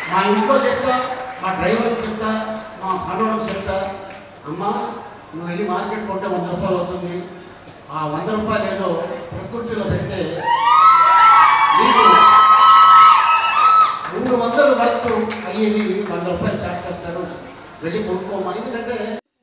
మా ఇంట్లో చెప్తా, మా డ్రైవర్కి చెప్తా, మా పనులకు చెప్తా, అమ్మ నువ్వు వెళ్ళి మార్కెట్ కొంటే 100 రూపాయలు అవుతుంది, ఆ 100 రూపాయలు ఏదో ప్రకృతిలో పెడితే నీకు 300 వరకు అయ్యేది 100 రూపాయలు చార్జ్ చేస్తారు, వెళ్ళి కొనుక్కోమా. ఎందుకంటే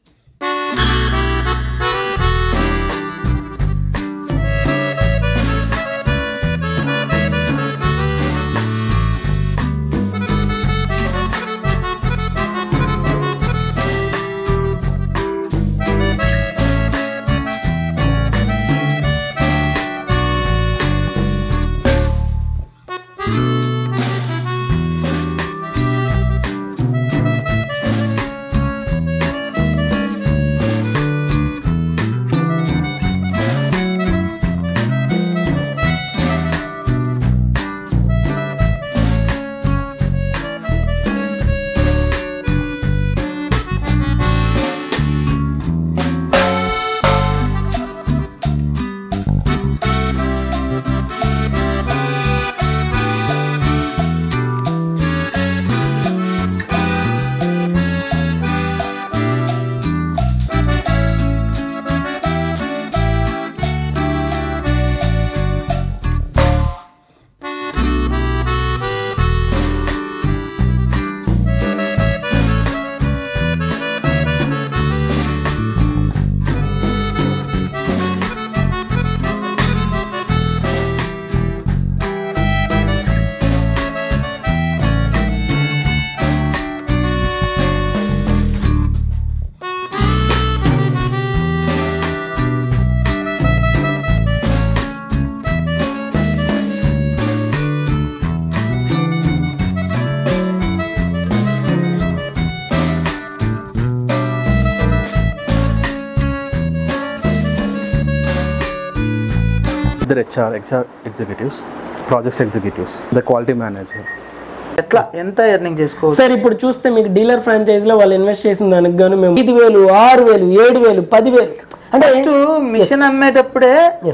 the HR executives, projects executives, the quality manager. ఎట్లా ఎంత ఎర్నింగ్ చేసుకోవచ్చు సార్? ఇప్పుడు చూస్తే మీకు డీలర్ ఫ్రాంచైజ్ లో వాళ్ళు ఇన్వెస్ట్ చేసిన దానికి గాను మేము 5,000, 6,000, 7,000, 10,000 అంటే మిషన్ అమ్మేటప్పుడే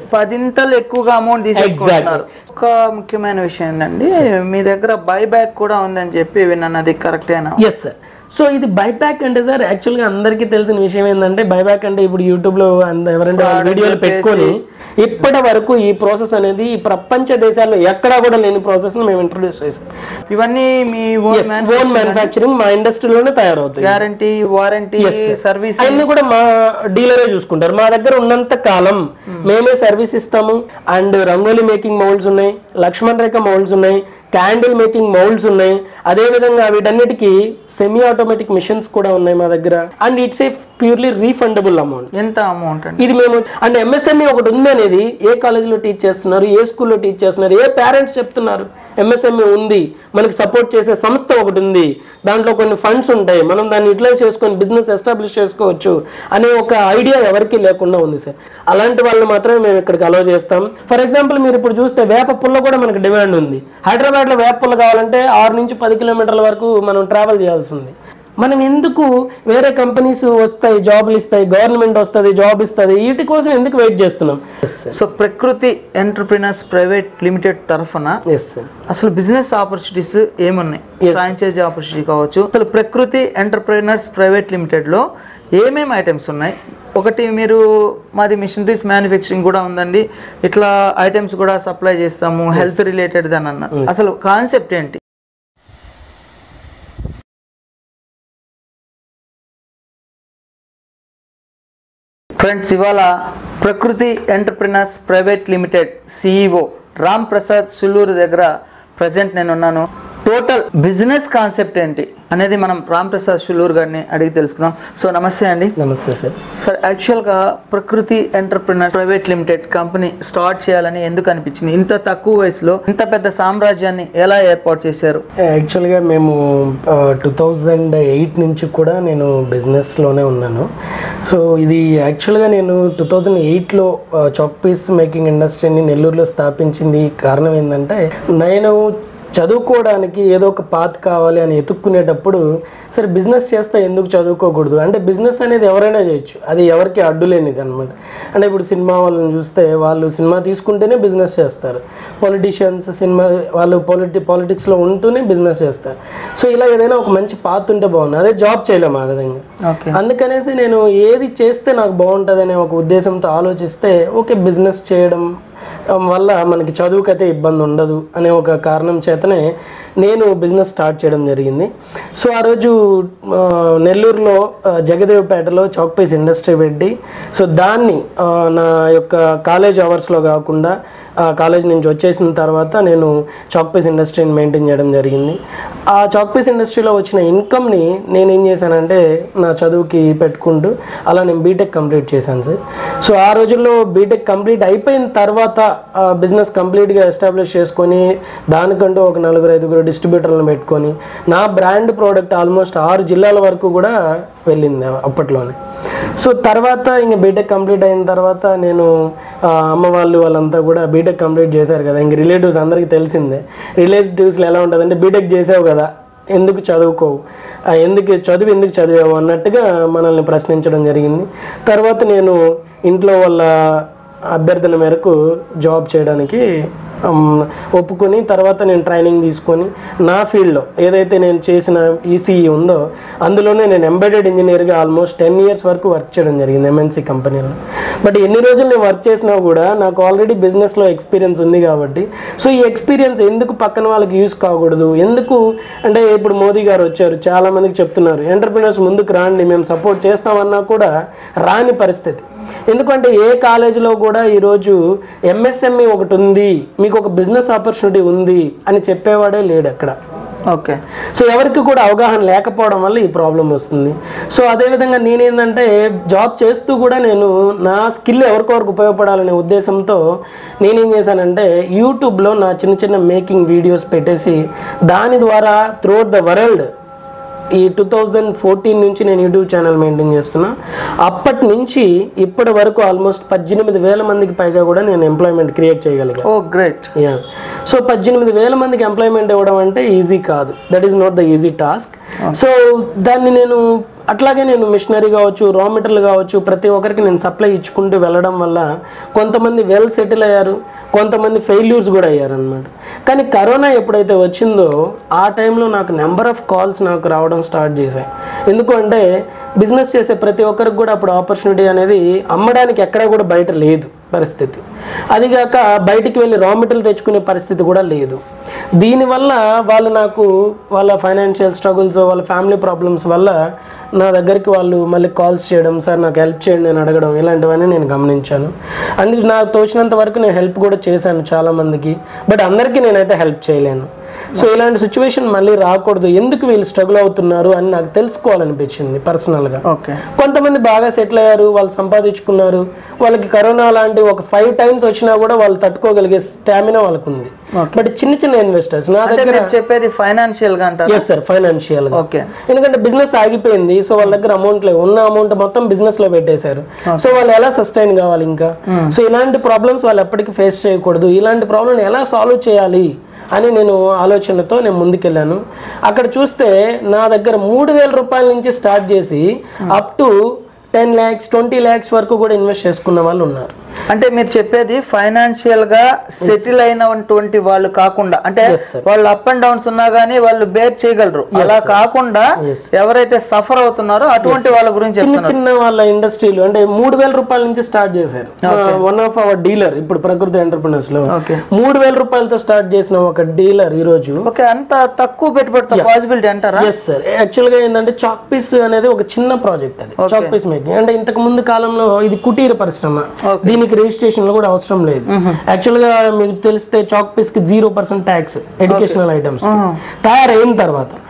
10 ఎక్కువగా అమౌంట్ తీసుకుంటున్నారు. ఒక ముఖ్యమైన విషయం ఏంటండి, మీ దగ్గర బైబ్యాక్ కూడా ఉందని చెప్పి విన్నాను, అది కరెక్టేనా? Yes sir. సో ఇది బైబ్యాక్ అంటే సార్ యాక్చువల్గా అందరికీ తెలిసిన విషయం ఏంటంటే, బైబ్యాక్ అంటే ఇప్పుడు యూట్యూబ్లో ఎవరంటే వీడియోలు పెట్టుకొని ఇప్పటి వరకు ఈ ప్రాసెస్ అనేది ఈ ప్రపంచ దేశాల్లో ఎక్కడా కూడా లేని ప్రాసెస్ మేము ఇంట్రొడ్యూస్ చేసాం. ఇవన్నీ మీ ఓన్ మ్యానుఫ్యాక్చరింగ్ మా ఇండస్ట్రీలోనే తయారవుతాయి. గ్యారంటీ, వారంటీ, సర్వీస్ అన్ని కూడా మా డీలరే చూసుకుంటారు. మా దగ్గర ఉన్నంత కాలం మేమే సర్వీస్ ఇస్తాము. అండ్ రంగోలీ మేకింగ్ మౌల్డ్స్ ఉన్నాయి, లక్ష్మణ్ రేఖ మౌల్డ్స్ ఉన్నాయి, క్యాండిల్ మేకింగ్ మౌల్డ్స్ ఉన్నాయి. అదేవిధంగా వీటన్నిటికీ సెమీ ఆటోమేటిక్ మిషన్స్ కూడా ఉన్నాయి మా దగ్గర. And it's a purely refundable amount. ఎంత అమౌంట్ అండి ఇది మేము అంటే ఎంఎస్ఎంఈ ఒకటి ఉంది అనేది ఏ కాలేజీలో టీచ్ చేస్తున్నారు, ఏ స్కూల్లో టీచ్ చేస్తున్నారు, ఏ పేరెంట్స్ చెప్తున్నారు ఎంఎస్ఎంఈ ఉంది, మనకి సపోర్ట్ చేసే సంస్థ ఒకటి ఉంది, దాంట్లో కొన్ని ఫండ్స్ ఉంటాయి, మనం దాన్ని యూటిలైజ్ చేసుకొని బిజినెస్ ఎస్టాబ్లిష్ చేసుకోవచ్చు అనే ఒక ఐడియా ఎవరికి లేకుండా ఉంది సార్. అలాంటి వాళ్ళని మాత్రమే మేము ఇక్కడికి అలౌ చేస్తాం. ఫర్ ఎగ్జాంపుల్ మీరు ఇప్పుడు చూస్తే వేప పుల్ల కూడా మనకి డిమాండ్ ఉంది. హైదరాబాద్లో వేప పుల్ల కావాలంటే 6 నుంచి 10 కిలోమీటర్ల వరకు మనం ట్రావెల్ చేయాల్సి ఉంది. మనం ఎందుకు వేరే కంపెనీస్ వస్తాయి, జాబ్లు ఇస్తాయి, గవర్నమెంట్ వస్తుంది, జాబ్ ఇస్తుంది, వీటి కోసం ఎందుకు వెయిట్ చేస్తున్నాం? సో ప్రకృతి ఎంటర్ప్రినర్స్ ప్రైవేట్ లిమిటెడ్ తరఫున అసలు బిజినెస్ ఆపర్చునిటీస్ ఏమున్నాయి? ఫ్రాంచైజీ ఆపర్చునిటీ కావచ్చు. అసలు ప్రకృతి ఎంటర్ప్రినర్స్ ప్రైవేట్ లిమిటెడ్లో ఏమేమి ఐటమ్స్ ఉన్నాయి? ఒకటి మీరు మాది మిషనరీస్ మ్యానుఫ్యాక్చరింగ్ కూడా ఉందండి, ఇట్లా ఐటమ్స్ కూడా సప్లై చేస్తాము, హెల్త్ రిలేటెడ్ అని అన్నారు. అసలు కాన్సెప్ట్ ఏంటి? ఫ్రెండ్స్, ఇవాళ Prakruthi entrepreneurs private limited CEO Ram Prasad Sulluru దగ్గర ప్రజెంట్ నేను ఉన్నాను. టోటల్ బిజినెస్ కాన్సెప్ట్ ఏంటి అనేది మనం రామ్ ప్రసాద్ సుల్లూరు గారిని అడిగి తెలుసుకుందాం. సో నమస్తే అండి. నమస్తే సార్. సార్, యాక్చువల్గా Prakruthi entrepreneur private limited company start చేయాలని ఎందుకు అనిపించింది? ఇంత తక్కువ వయసులో ఇంత పెద్ద సామ్రాజ్యాన్ని ఎలా ఏర్పాటు చేశారు? యాక్చువల్గా మేము 2008 నుంచి కూడా నేను బిజినెస్లోనే ఉన్నాను. సో ఇది యాక్చువల్గా నేను 2008లో చాక్ పీస్ మేకింగ్ ఇండస్ట్రీని నెల్లూరులో స్థాపించింది. కారణం ఏంటంటే నేను చదువుకోవడానికి ఏదో ఒక పాత్ కావాలి అని ఎతుక్కునేటప్పుడు సరే బిజినెస్ చేస్తే ఎందుకు చదువుకోకూడదు అంటే బిజినెస్ అనేది ఎవరైనా చేయొచ్చు, అది ఎవరికి అడ్డు లేనిది అనమాట. అంటే ఇప్పుడు సినిమా వాళ్ళని చూస్తే వాళ్ళు సినిమా తీసుకుంటేనే బిజినెస్ చేస్తారు, పొలిటీషియన్స్ సినిమా వాళ్ళు పాలిటిక్స్లో ఉంటూనే బిజినెస్ చేస్తారు. సో ఇలా ఏదైనా ఒక మంచి పాత్ ఉంటే బాగుంది, అదే జాబ్ చేయలేము ఆ విధంగా. అందుకనేసి నేను ఏది చేస్తే నాకు బాగుంటుంది అనే ఒక ఉద్దేశంతో ఆలోచిస్తే ఓకే బిజినెస్ చేయడం వల్ల మనకి చదువుకైతే ఇబ్బంది ఉండదు అనే ఒక కారణం చేతనే నేను బిజినెస్ స్టార్ట్ చేయడం జరిగింది. సో ఆ రోజు నెల్లూరులో జగదేవ్పేటలో చాక్ పీస్ ఇండస్ట్రీ పెట్టి సో దాన్ని నా యొక్క కాలేజ్ అవర్స్లో కాకుండా కాలేజ్ నుంచి వచ్చేసిన తర్వాత నేను చాక్ పీస్ ఇండస్ట్రీని మెయింటైన్ చేయడం జరిగింది. ఆ చాక్ పీస్ ఇండస్ట్రీలో వచ్చిన ఇన్కమ్ని నేను ఏం చేశానంటే నా చదువుకి పెట్టుకుంటూ అలా నేను బీటెక్ కంప్లీట్ చేశాను సార్. సో ఆ రోజుల్లో బీటెక్ కంప్లీట్ అయిపోయిన తర్వాత బిజినెస్ కంప్లీట్గా ఎస్టాబ్లిష్ చేసుకొని దానికంటూ ఒక 4-5 డిస్ట్రిబ్యూటర్లను పెట్టుకొని నా బ్రాండ్ ప్రోడక్ట్ ఆల్మోస్ట్ 6 జిల్లాల వరకు కూడా వెళ్ళింది అప్పట్లోనే. సో తర్వాత ఇంక బీటెక్ కంప్లీట్ అయిన తర్వాత నేను అమ్మ వాళ్ళంతా కూడా బీటెక్ కంప్లీట్ చేశారు కదా, ఇంక రిలేటివ్స్ అందరికీ తెలిసిందే. రిలేటివ్స్లో ఎలా ఉంటుందంటే బీటెక్ చేసావు కదా ఎందుకు చదువుకోవు, ఎందుకు చదివావు అన్నట్టుగా మనల్ని ప్రశ్నించడం జరిగింది. తర్వాత నేను ఇంట్లో వాళ్ళ అభ్యర్థన మేరకు జాబ్ చేయడానికి ఒప్పుకొని తర్వాత నేను ట్రైనింగ్ తీసుకొని నా ఫీల్డ్లో ఏదైతే నేను చేసిన ఈసీఈ ఉందో అందులోనే నేను ఎంబెడెడ్ ఇంజనీర్గా ఆల్మోస్ట్ 10 years వరకు వర్క్ చేయడం జరిగింది ఎంఎన్సీ కంపెనీలో. బట్ ఎన్ని రోజులు నేను వర్క్ చేసినా కూడా నాకు ఆల్రెడీ బిజినెస్లో ఎక్స్పీరియన్స్ ఉంది కాబట్టి సో ఈ ఎక్స్పీరియన్స్ ఎందుకు పక్కన వాళ్ళకి యూజ్ కాకూడదు, ఎందుకు అంటే ఇప్పుడు మోదీ గారు వచ్చారు చాలామందికి చెప్తున్నారు ఎంటర్‌ప్రెన్యూర్స్ ముందుకు రాండి మేము సపోర్ట్ చేస్తామన్నా కూడా రాని పరిస్థితి. ఎందుకంటే ఏ కాలేజీలో కూడా ఈరోజు ఎంఎస్ఎంఈ ఒకటి ఉంది, మీకు ఒక బిజినెస్ ఆపర్చునిటీ ఉంది అని చెప్పేవాడే లేడు అక్కడ. ఓకే, సో ఎవరికి కూడా అవగాహన లేకపోవడం వల్ల ఈ ప్రాబ్లం వస్తుంది. సో అదేవిధంగా నేనేంటంటే జాబ్ చేస్తూ కూడా నేను నా స్కిల్ ఎవరికొవరికి ఉపయోగపడాలనే ఉద్దేశంతో నేనేం చేశానంటే యూట్యూబ్లో నా చిన్న మేకింగ్ వీడియోస్ పెట్టేసి దాని ద్వారా త్రూఅవుట్ ద వరల్డ్ ఈ 2014 నుంచి నేను యూట్యూబ్ ఛానల్ మెయింటైన్ చేస్తున్నా. అప్పటి నుంచి ఇప్పటి వరకు ఆల్మోస్ట్ 18,000 మందికి పైగా కూడా నేను ఎంప్లాయ్మెంట్ క్రియేట్ చేయగలిగాను. ఓ గ్రేట్. యా, సో 18,000 మందికి ఎంప్లాయ్మెంట్ ఇవ్వడం అంటే ఈజీ కాదు, that is not the easy task. So దాన్ని నేను అట్లాగే నేను మిషనరీ కావచ్చు, రా మెటీరియల్ కావచ్చు, ప్రతి ఒక్కరికి నేను సప్లై ఇచ్చుకుంటూ వెళ్ళడం వల్ల కొంతమంది వెల్ సెటిల్ అయ్యారు, కొంతమంది ఫెయిల్యూర్స్ కూడా అయ్యారు అనమాట. కానీ కరోనా ఎప్పుడైతే వచ్చిందో ఆ టైంలో నాకు నెంబర్ ఆఫ్ కాల్స్ నాకు రావడం స్టార్ట్ చేశాయి. ఎందుకు అంటే బిజినెస్ చేసే ప్రతి ఒక్కరికి కూడా అప్పుడు ఆపర్చునిటీ అనేది అమ్మడానికి ఎక్కడ కూడా బయట లేదు పరిస్థితి. అదిగాక బయటికి వెళ్ళి రా మెటీరియల్ తెచ్చుకునే పరిస్థితి కూడా లేదు. దీనివల్ల వాళ్ళు నాకు వాళ్ళ ఫైనాన్షియల్ స్ట్రగుల్స్, వాళ్ళ ఫ్యామిలీ ప్రాబ్లమ్స్ వల్ల నా దగ్గరికి వాళ్ళు మళ్ళీ కాల్స్ చేయడం, సార్ నాకు హెల్ప్ చేయండి అని అడగడం, ఇలాంటివన్నీ నేను గమనించాను. అండ్ నాకు తోచినంత వరకు నేను హెల్ప్ కూడా చేశాను చాలామందికి, బట్ అందరికీ నేనైతే హెల్ప్ చేయలేను. సో ఇలాంటి సిచ్యువేషన్ మళ్ళీ రాకూడదు, ఎందుకు వీళ్ళు స్ట్రగుల్ అవుతున్నారు అని నాకు తెలుసుకోవాలనిపించింది పర్సనల్గా. ఓకే, కొంతమంది బాగా సెటిల్ అయ్యారు, వాళ్ళు సంపాదించుకున్నారు, వాళ్ళకి కరోనా లాంటి ఒక 5 times వచ్చినా కూడా వాళ్ళు తట్టుకోగలిగే స్టామినా వాళ్ళకు ఉంది. బట్ చిన్న ఇన్వెస్టర్స్ నా దగ్గర చెప్పేది ఫైనాన్షియల్ గా అంటారు. ఎస్ సార్, ఫైనాన్షియల్ గా. ఓకే, ఎందుకంటే బిజినెస్ ఆగిపోయింది, సో వాళ్ళ దగ్గర అమౌంట్ లేవు, ఉన్న అమౌంట్ మొత్తం బిజినెస్ లో పెట్టేశారు. సో వాళ్ళు ఎలా సస్టైన్ కావాలి ఇంకా? సో ఇలాంటి ప్రాబ్లమ్స్ వాళ్ళు ఎప్పటికీ ఫేస్ చేయకూడదు, ఇలాంటి ప్రాబ్లమ్ ఎలా సాల్వ్ చేయాలి అని నేను ఆలోచనతో నేను ముందుకెళ్ళాను. అక్కడ చూస్తే నా దగ్గర 3,000 రూపాయల నుంచి స్టార్ట్ చేసి అప్ టు 10 lakhs 20 lakhs వరకు కూడా ఇన్వెస్ట్ చేసుకున్న వాళ్ళు ఉన్నారు. అంటే మీరు చెప్పేది ఫైనాన్షియల్ గా సెటిల్ అయినటువంటి వాళ్ళు కాకుండా, అంటే వాళ్ళు అప్ అండ్ డౌన్స్ ఉన్నా గానీ వాళ్ళు బేర్ చేయగలరు, అలా కాకుండా ఎవరైతే సఫర్ అవుతున్నారో అటువంటి వాళ్ళ గురించి చిన్న వాళ్ళ ఇండస్ట్రీలు అంటే 3,000 రూపాయల నుంచి స్టార్ట్ చేశారు. వన్ ఆఫ్ అవర్ డీలర్ ఇప్పుడు ప్రకృతి ఎంటర్‌ప్రెన్యూర్స్ లో 3,000 రూపాయలతో స్టార్ట్ చేసిన ఒక డీలర్ ఈ రోజు అంత తక్కువ పెట్టుబడితో పాసిబిలిటీ అంటారా? ఎస్ సార్, యాక్చువల్ గా ఏంటంటే చాక్ పీస్ అనేది ఒక చిన్న ప్రాజెక్ట్, అది చాక్ పీస్ మేకింగ్. అంటే ఇంతకు ముందు కాలంలో ఇది కుటీర పరిశ్రమ, దీనికి రిజిస్ట్రేషన్ కూడా అవసరం లేదు. యాక్చువల్ గా మీకు తెలిస్తే చాక్ పీస్ కి 0% ట్యాక్స్ ఎడ్యుకేషనల్ ఐటమ్స్ తయారైన తర్వాత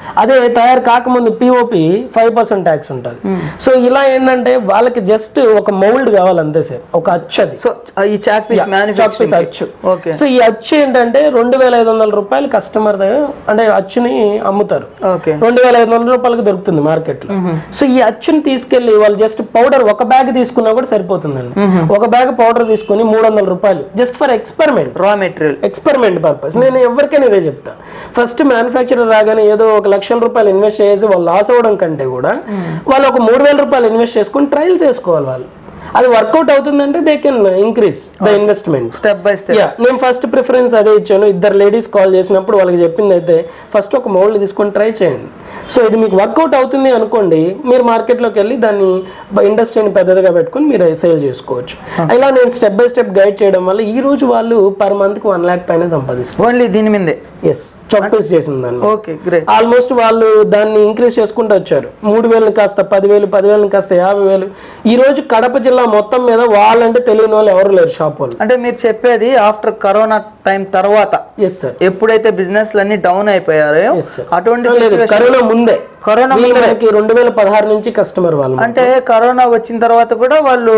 అదే తయారు కాకముందు పిఓపి 5% ట్యాక్స్ ఉంటుంది. సో ఇలా ఏంటంటే వాళ్ళకి జస్ట్ ఒక మౌల్డ్ కావాలి అంతే సార్, ఒక అచ్చు. అది సో ఈ చాక్ పీస్ అచ్చు. సో ఈ అచ్చు ఏంటంటే 2,500 రూపాయలు కస్టమర్ దగ్గర అంటే అచ్చుని అమ్ముతారు. 2,500 రూపాయలకి దొరుకుతుంది మార్కెట్ లో. సో ఈ అచ్చుని తీసుకెళ్లి వాళ్ళు జస్ట్ పౌడర్ ఒక బ్యాగ్ తీసుకున్నా కూడా సరిపోతుందండి. ఒక బ్యాగ్ పౌడర్ తీసుకుని 300 రూపాయలు just for experiment, raw material experiment purpose. నేను ఎవరికైనా ఇదే చెప్తా, ఫస్ట్ మ్యానుఫ్యాక్చరర్ రాగానే ఏదో 1,00,000 రూపాయలు ఇన్వెస్ట్ చేసి వాళ్ళు లాస్ అవ్వడం కంటే కూడా వాళ్ళు ఒక 3,000 రూపాయలు ఇన్వెస్ట్ చేసుకుని ట్రయల్స్ చేసుకోవాలి. వాళ్ళు అది వర్కౌట్ అవుతుందంటే they can increase the investment step by step. నేను ఫస్ట్ ప్రిఫరెన్స్ అదే ఇచ్చాను. 2 లేడీస్ కాల్ చేసినప్పుడు వాళ్ళకి చెప్పింది అయితే ఫస్ట్ ఒక మౌల్డ్ తీసుకొని ట్రై చేయండి. సో ఇది మీకు వర్కౌట్ అవుతుంది అనుకోండి, మీరు మార్కెట్లోకి వెళ్ళి దాన్ని ఇండస్ట్రీని పెద్దదిగా పెట్టుకొని మీరు సేల్ చేసుకోవచ్చు. ఇలా నేను స్టెప్ బై స్టెప్ గైడ్ చేయడం వల్ల ఈ రోజు వాళ్ళు పర్ మంత్కి 1 lakh పైన సంపాదిస్తారు ఓన్లీ దీని మీదే. ఎస్, చాక్పీస్ చేసిన దాన్ని. Okay, great. ఆల్మోస్ట్ వాళ్ళు దాన్ని ఇంక్రీజ్ చేసుకుంటూ వచ్చారు. 3,000 కాస్త 10,000, 10,000 కాస్త 50,000. ఈ రోజు కడప జిల్లా మొత్తం మీద వాళ్ళంటే తెలియని వాళ్ళు ఎవరు లేరు షాప్ వాళ్ళు. అంటే మీరు చెప్పేది ఆఫ్టర్ కరోనా టైం తర్వాత, ఎస్ సార్, ఎప్పుడైతే బిజినెస్ అన్ని డౌన్ అయిపోయారో అటువంటి కరోనా ముందే, కరోనా 2016 నుంచి కస్టమర్ వాళ్ళు. అంటే కరోనా వచ్చిన తర్వాత కూడా వాళ్ళు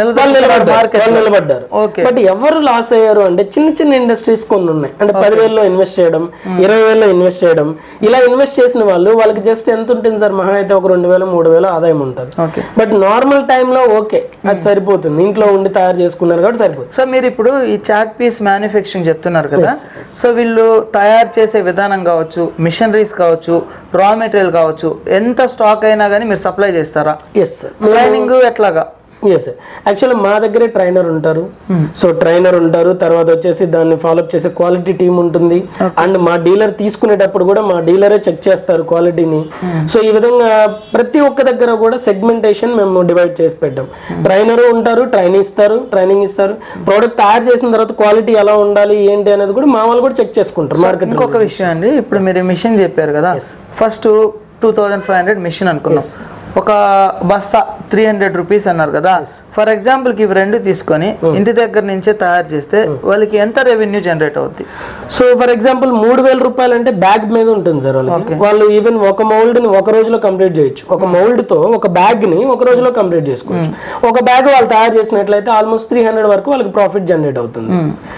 నిలబడ్డారు. బట్ ఎవరు లాస్ అయ్యారు అంటే చిన్న చిన్న ఇండస్ట్రీస్ కొన్ని ఉన్నాయి. అంటే 10,000లో ఇన్వెస్ట్ చేయడం, 20,000లో ఇన్వెస్ట్ చేయడం. ఇలా ఇన్వెస్ట్ చేసిన వాళ్ళకి జస్ట్ ఎంత ఉంటుంది సార్, మహా అయితే ఒక 2,000, 3,000 ఆదాయం ఉంటుంది. బట్ నార్మల్ టైంలో ఓకే అది సరిపోతుంది, ఇంట్లో ఉండి తయారు చేసుకున్నారు కాబట్టి సరిపోతుంది. సో మీరు ఇప్పుడు ఈ చాక్ పీస్ మ్యానుఫ్యాక్చరింగ్ చెప్తున్నారు కదా, సో వీళ్ళు తయారు చేసే విధానం కావచ్చు, మిషనరీస్ కావచ్చు, రా మెటీరియల్ కావచ్చు, ఎంత స్టాక్ అయినా కానీ మీరు సప్లై చేస్తారా? Yes sir. ట్రైనింగ్ ఎట్లాగా? ఎస్ సార్, యాక్చువల్లీ మా దగ్గరే ట్రైనర్ ఉంటారు. సో ట్రైనర్ ఉంటారు, తర్వాత వచ్చేసి దాన్ని ఫాలోఅప్ చేసే క్వాలిటీ టీమ్ ఉంటుంది. అండ్ మా డీలర్ తీసుకునేటప్పుడు కూడా మా డీలరే చెక్ చేస్తారు క్వాలిటీని. సో ఈ విధంగా ప్రతి ఒక్క దగ్గర కూడా సెగ్మెంటేషన్ మేము డివైడ్ చేసి పెట్టాం. ట్రైనర్ ఉంటారు, ట్రైనింగ్ ఇస్తారు. ప్రోడక్ట్ తయారు చేసిన తర్వాత క్వాలిటీ ఎలా ఉండాలి ఏంటి అనేది కూడా మా వాళ్ళు కూడా చెక్ చేసుకుంటారు మార్కెట్. ఇంకొక విషయం అండి, ఇప్పుడు మీరు మిషన్ చెప్పారు కదా, ఫస్ట్ 2,500 మిషన్ అనుకున్నాం, ఒక బస్తా 300 రూపీస్ అన్నారు కదా. ఫర్ ఎగ్జాంపుల్ కి ఇవి రెండు తీసుకొని ఇంటి దగ్గర నుంచే తయారు చేస్తే వాళ్ళకి ఎంత రెవెన్యూ జనరేట్ అవుతుంది? సో ఫర్ ఎగ్జాంపుల్ 3,000 రూపాయలు అంటే బ్యాగ్ మీద ఉంటుంది సార్. వాళ్ళు ఈవెన్ ఒక మౌల్డ్ ని ఒక రోజులో కంప్లీట్ చేయొచ్చు. ఒక మౌల్డ్ తో ఒక బ్యాగ్ ని ఒక రోజులో కంప్లీట్ చేసుకోవచ్చు. ఒక బ్యాగ్ వాళ్ళు తయారు చేసినట్లయితే ఆల్మోస్ట్ 300 వరకు వాళ్ళకి ప్రాఫిట్ జనరేట్ అవుతుంది.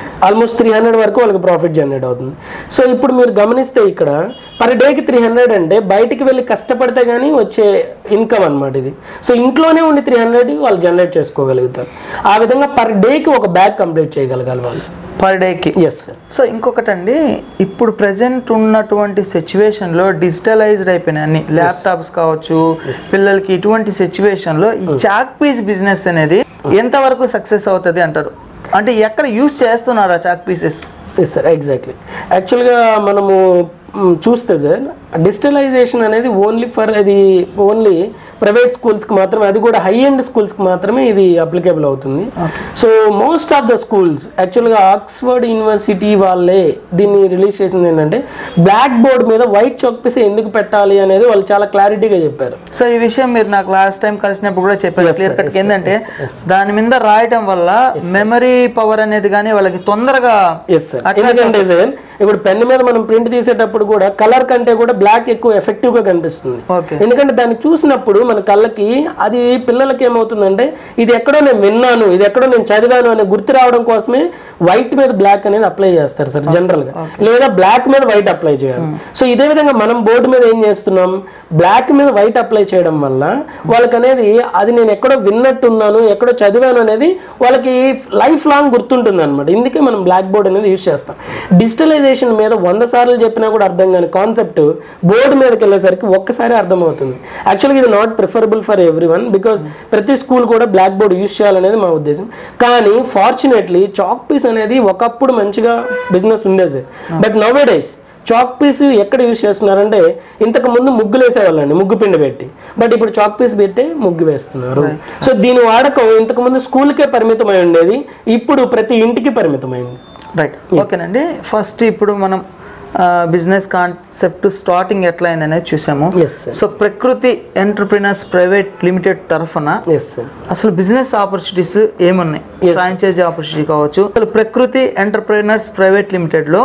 సో ఇప్పుడు మీరు గమనిస్తే ఇక్కడ పర్ డేకి 300 అంటే బయటికి వెళ్ళి కష్టపడితే గానీ వచ్చే ఇన్కమ్ అన్నమాట ఇది. సో ఇంట్లోనే ఉండి 300 వాళ్ళు జనరేట్ చేసుకోగలుగుతారు. ఆ విధంగా పర్ డేకి ఒక బ్యాగ్ కంప్లీట్ చేయగలగాలి వాళ్ళు పర్ డేకి. Yes sir. సో ఇంకొకటండి, ఇప్పుడు ప్రెసెంట్ ఉన్నటువంటి సిచ్యువేషన్లో డిజిటలైజ్డ్ అయిపోయినాయి అన్ని, ల్యాప్టాప్స్ కావచ్చు పిల్లలకి. ఇటువంటి సిచ్యువేషన్లో ఈ చాక్ పీస్ బిజినెస్ అనేది ఎంతవరకు సక్సెస్ అవుతుంది అంటారు? అంటే ఎక్కడ యూజ్ చేస్తున్నారా chalk pieces? Yes sir, exactly. యాక్చువల్గా మనము చూస్తే సార్ డిజిటలైజేషన్ అనేది ఓన్లీ ప్రైవేట్ స్కూల్స్కి మాత్రమే, అది కూడా హై ఎండ్ స్కూల్స్కి మాత్రమే ఇది అప్లికేబుల్ అవుతుంది. So most of the schools యాక్చువల్గా ఆక్స్ఫర్డ్ యూనివర్సిటీ వాళ్ళే దీన్ని రిలీజ్ చేసింది ఏంటంటే బ్లాక్ బోర్డ్ మీద వైట్ చాక్ పీస్ ఎందుకు పెట్టాలి అనేది వాళ్ళు చాలా క్లారిటీగా చెప్పారు. సో ఈ విషయం మీరు నాకు లాస్ట్ టైం కలిసినప్పుడు కూడా చెప్పారు క్లియర్ కట్. ఏంటంటే దాని మీద రాయటం వల్ల మెమరీ పవర్ అనేది కానీ వాళ్ళకి తొందరగా. ఎందుకంటే సార్ ఇప్పుడు పెన్ మీద మనం ప్రింట్ తీసేటప్పుడు కూడా కలర్ కంటే కూడా బ్లాక్ ఎక్కువ ఎఫెక్టివ్ గా కనిపిస్తుంది. ఎందుకంటే దాన్ని చూసినప్పుడు మన కళ్ళకి అది పిల్లలకి ఏమవుతుందంటే ఇది ఎక్కడో నేను విన్నాను, ఇది ఎక్కడో నేను చదివాను అనే గుర్తు రావడం కోసమే వైట్ మీద బ్లాక్ అనేది అప్లై చేస్తారు సార్ జనరల్ గా, లేదా బ్లాక్ మీద వైట్ అప్లై చేయాలి. సో ఇదే విధంగా మనం బోర్డు మీద ఏం చేస్తున్నాం, బ్లాక్ మీద వైట్ అప్లై చేయడం వల్ల వాళ్ళకి అనేది అది నేను ఎక్కడో విన్నట్టున్నాను, ఎక్కడో చదివాను అనేది వాళ్ళకి లైఫ్ లాంగ్ గుర్తుంటుంది అనమాట. ఇందుకే మనం బ్లాక్ బోర్డ్ అనేది యూజ్ చేస్తాం. డిజిటలైజేషన్ మీద 100 సార్లు చెప్పినా కూడా అర్థం కాని కాన్సెప్ట్ బోర్డు మీదకి వెళ్ళేసరికి ఒక్కసారి అర్థమవుతుంది. యాక్చువల్గా ఇది not preferable for everyone, because ప్రతి స్కూల్ కూడా బ్లాక్ బోర్డ్ యూజ్ చేయాలనేది మా ఉద్దేశం. కానీ ఫార్చునేట్లీ చాక్ పీస్ అనేది ఒకప్పుడు మంచిగా బిజినెస్ ఉండేది. But nowadays chalk piece ఎక్కడ యూజ్ చేస్తున్నారంటే ఇంతకు ముందు ముగ్గులు వేసేవాళ్ళండి, ముగ్గు పిండి పెట్టి. బట్ ఇప్పుడు చాక్ పీస్ పెట్టి ముగ్గు వేస్తున్నారు. సో దీని వాడకం ఇంతకు ముందు స్కూల్కే పరిమితమై ఉండేది, ఇప్పుడు ప్రతి ఇంటికి పరిమితమైంది. రైట్, ఓకేనండి. ఫస్ట్ ఇప్పుడు మనం బిజినెస్ కాన్సెప్ట్ స్టార్టింగ్ ఎట్లా అయిందనేది చూసాము. సో ప్రకృతి ఎంటర్ప్రినర్స్ ప్రైవేట్ లిమిటెడ్ తరఫున అసలు బిజినెస్ ఆపర్చునిటీస్ ఏమున్నాయి? ఫ్రాంచైజీ ఆపర్చునిటీ కావచ్చు. అసలు ప్రకృతి ఎంటర్ప్రినర్స్ ప్రైవేట్ లిమిటెడ్ లో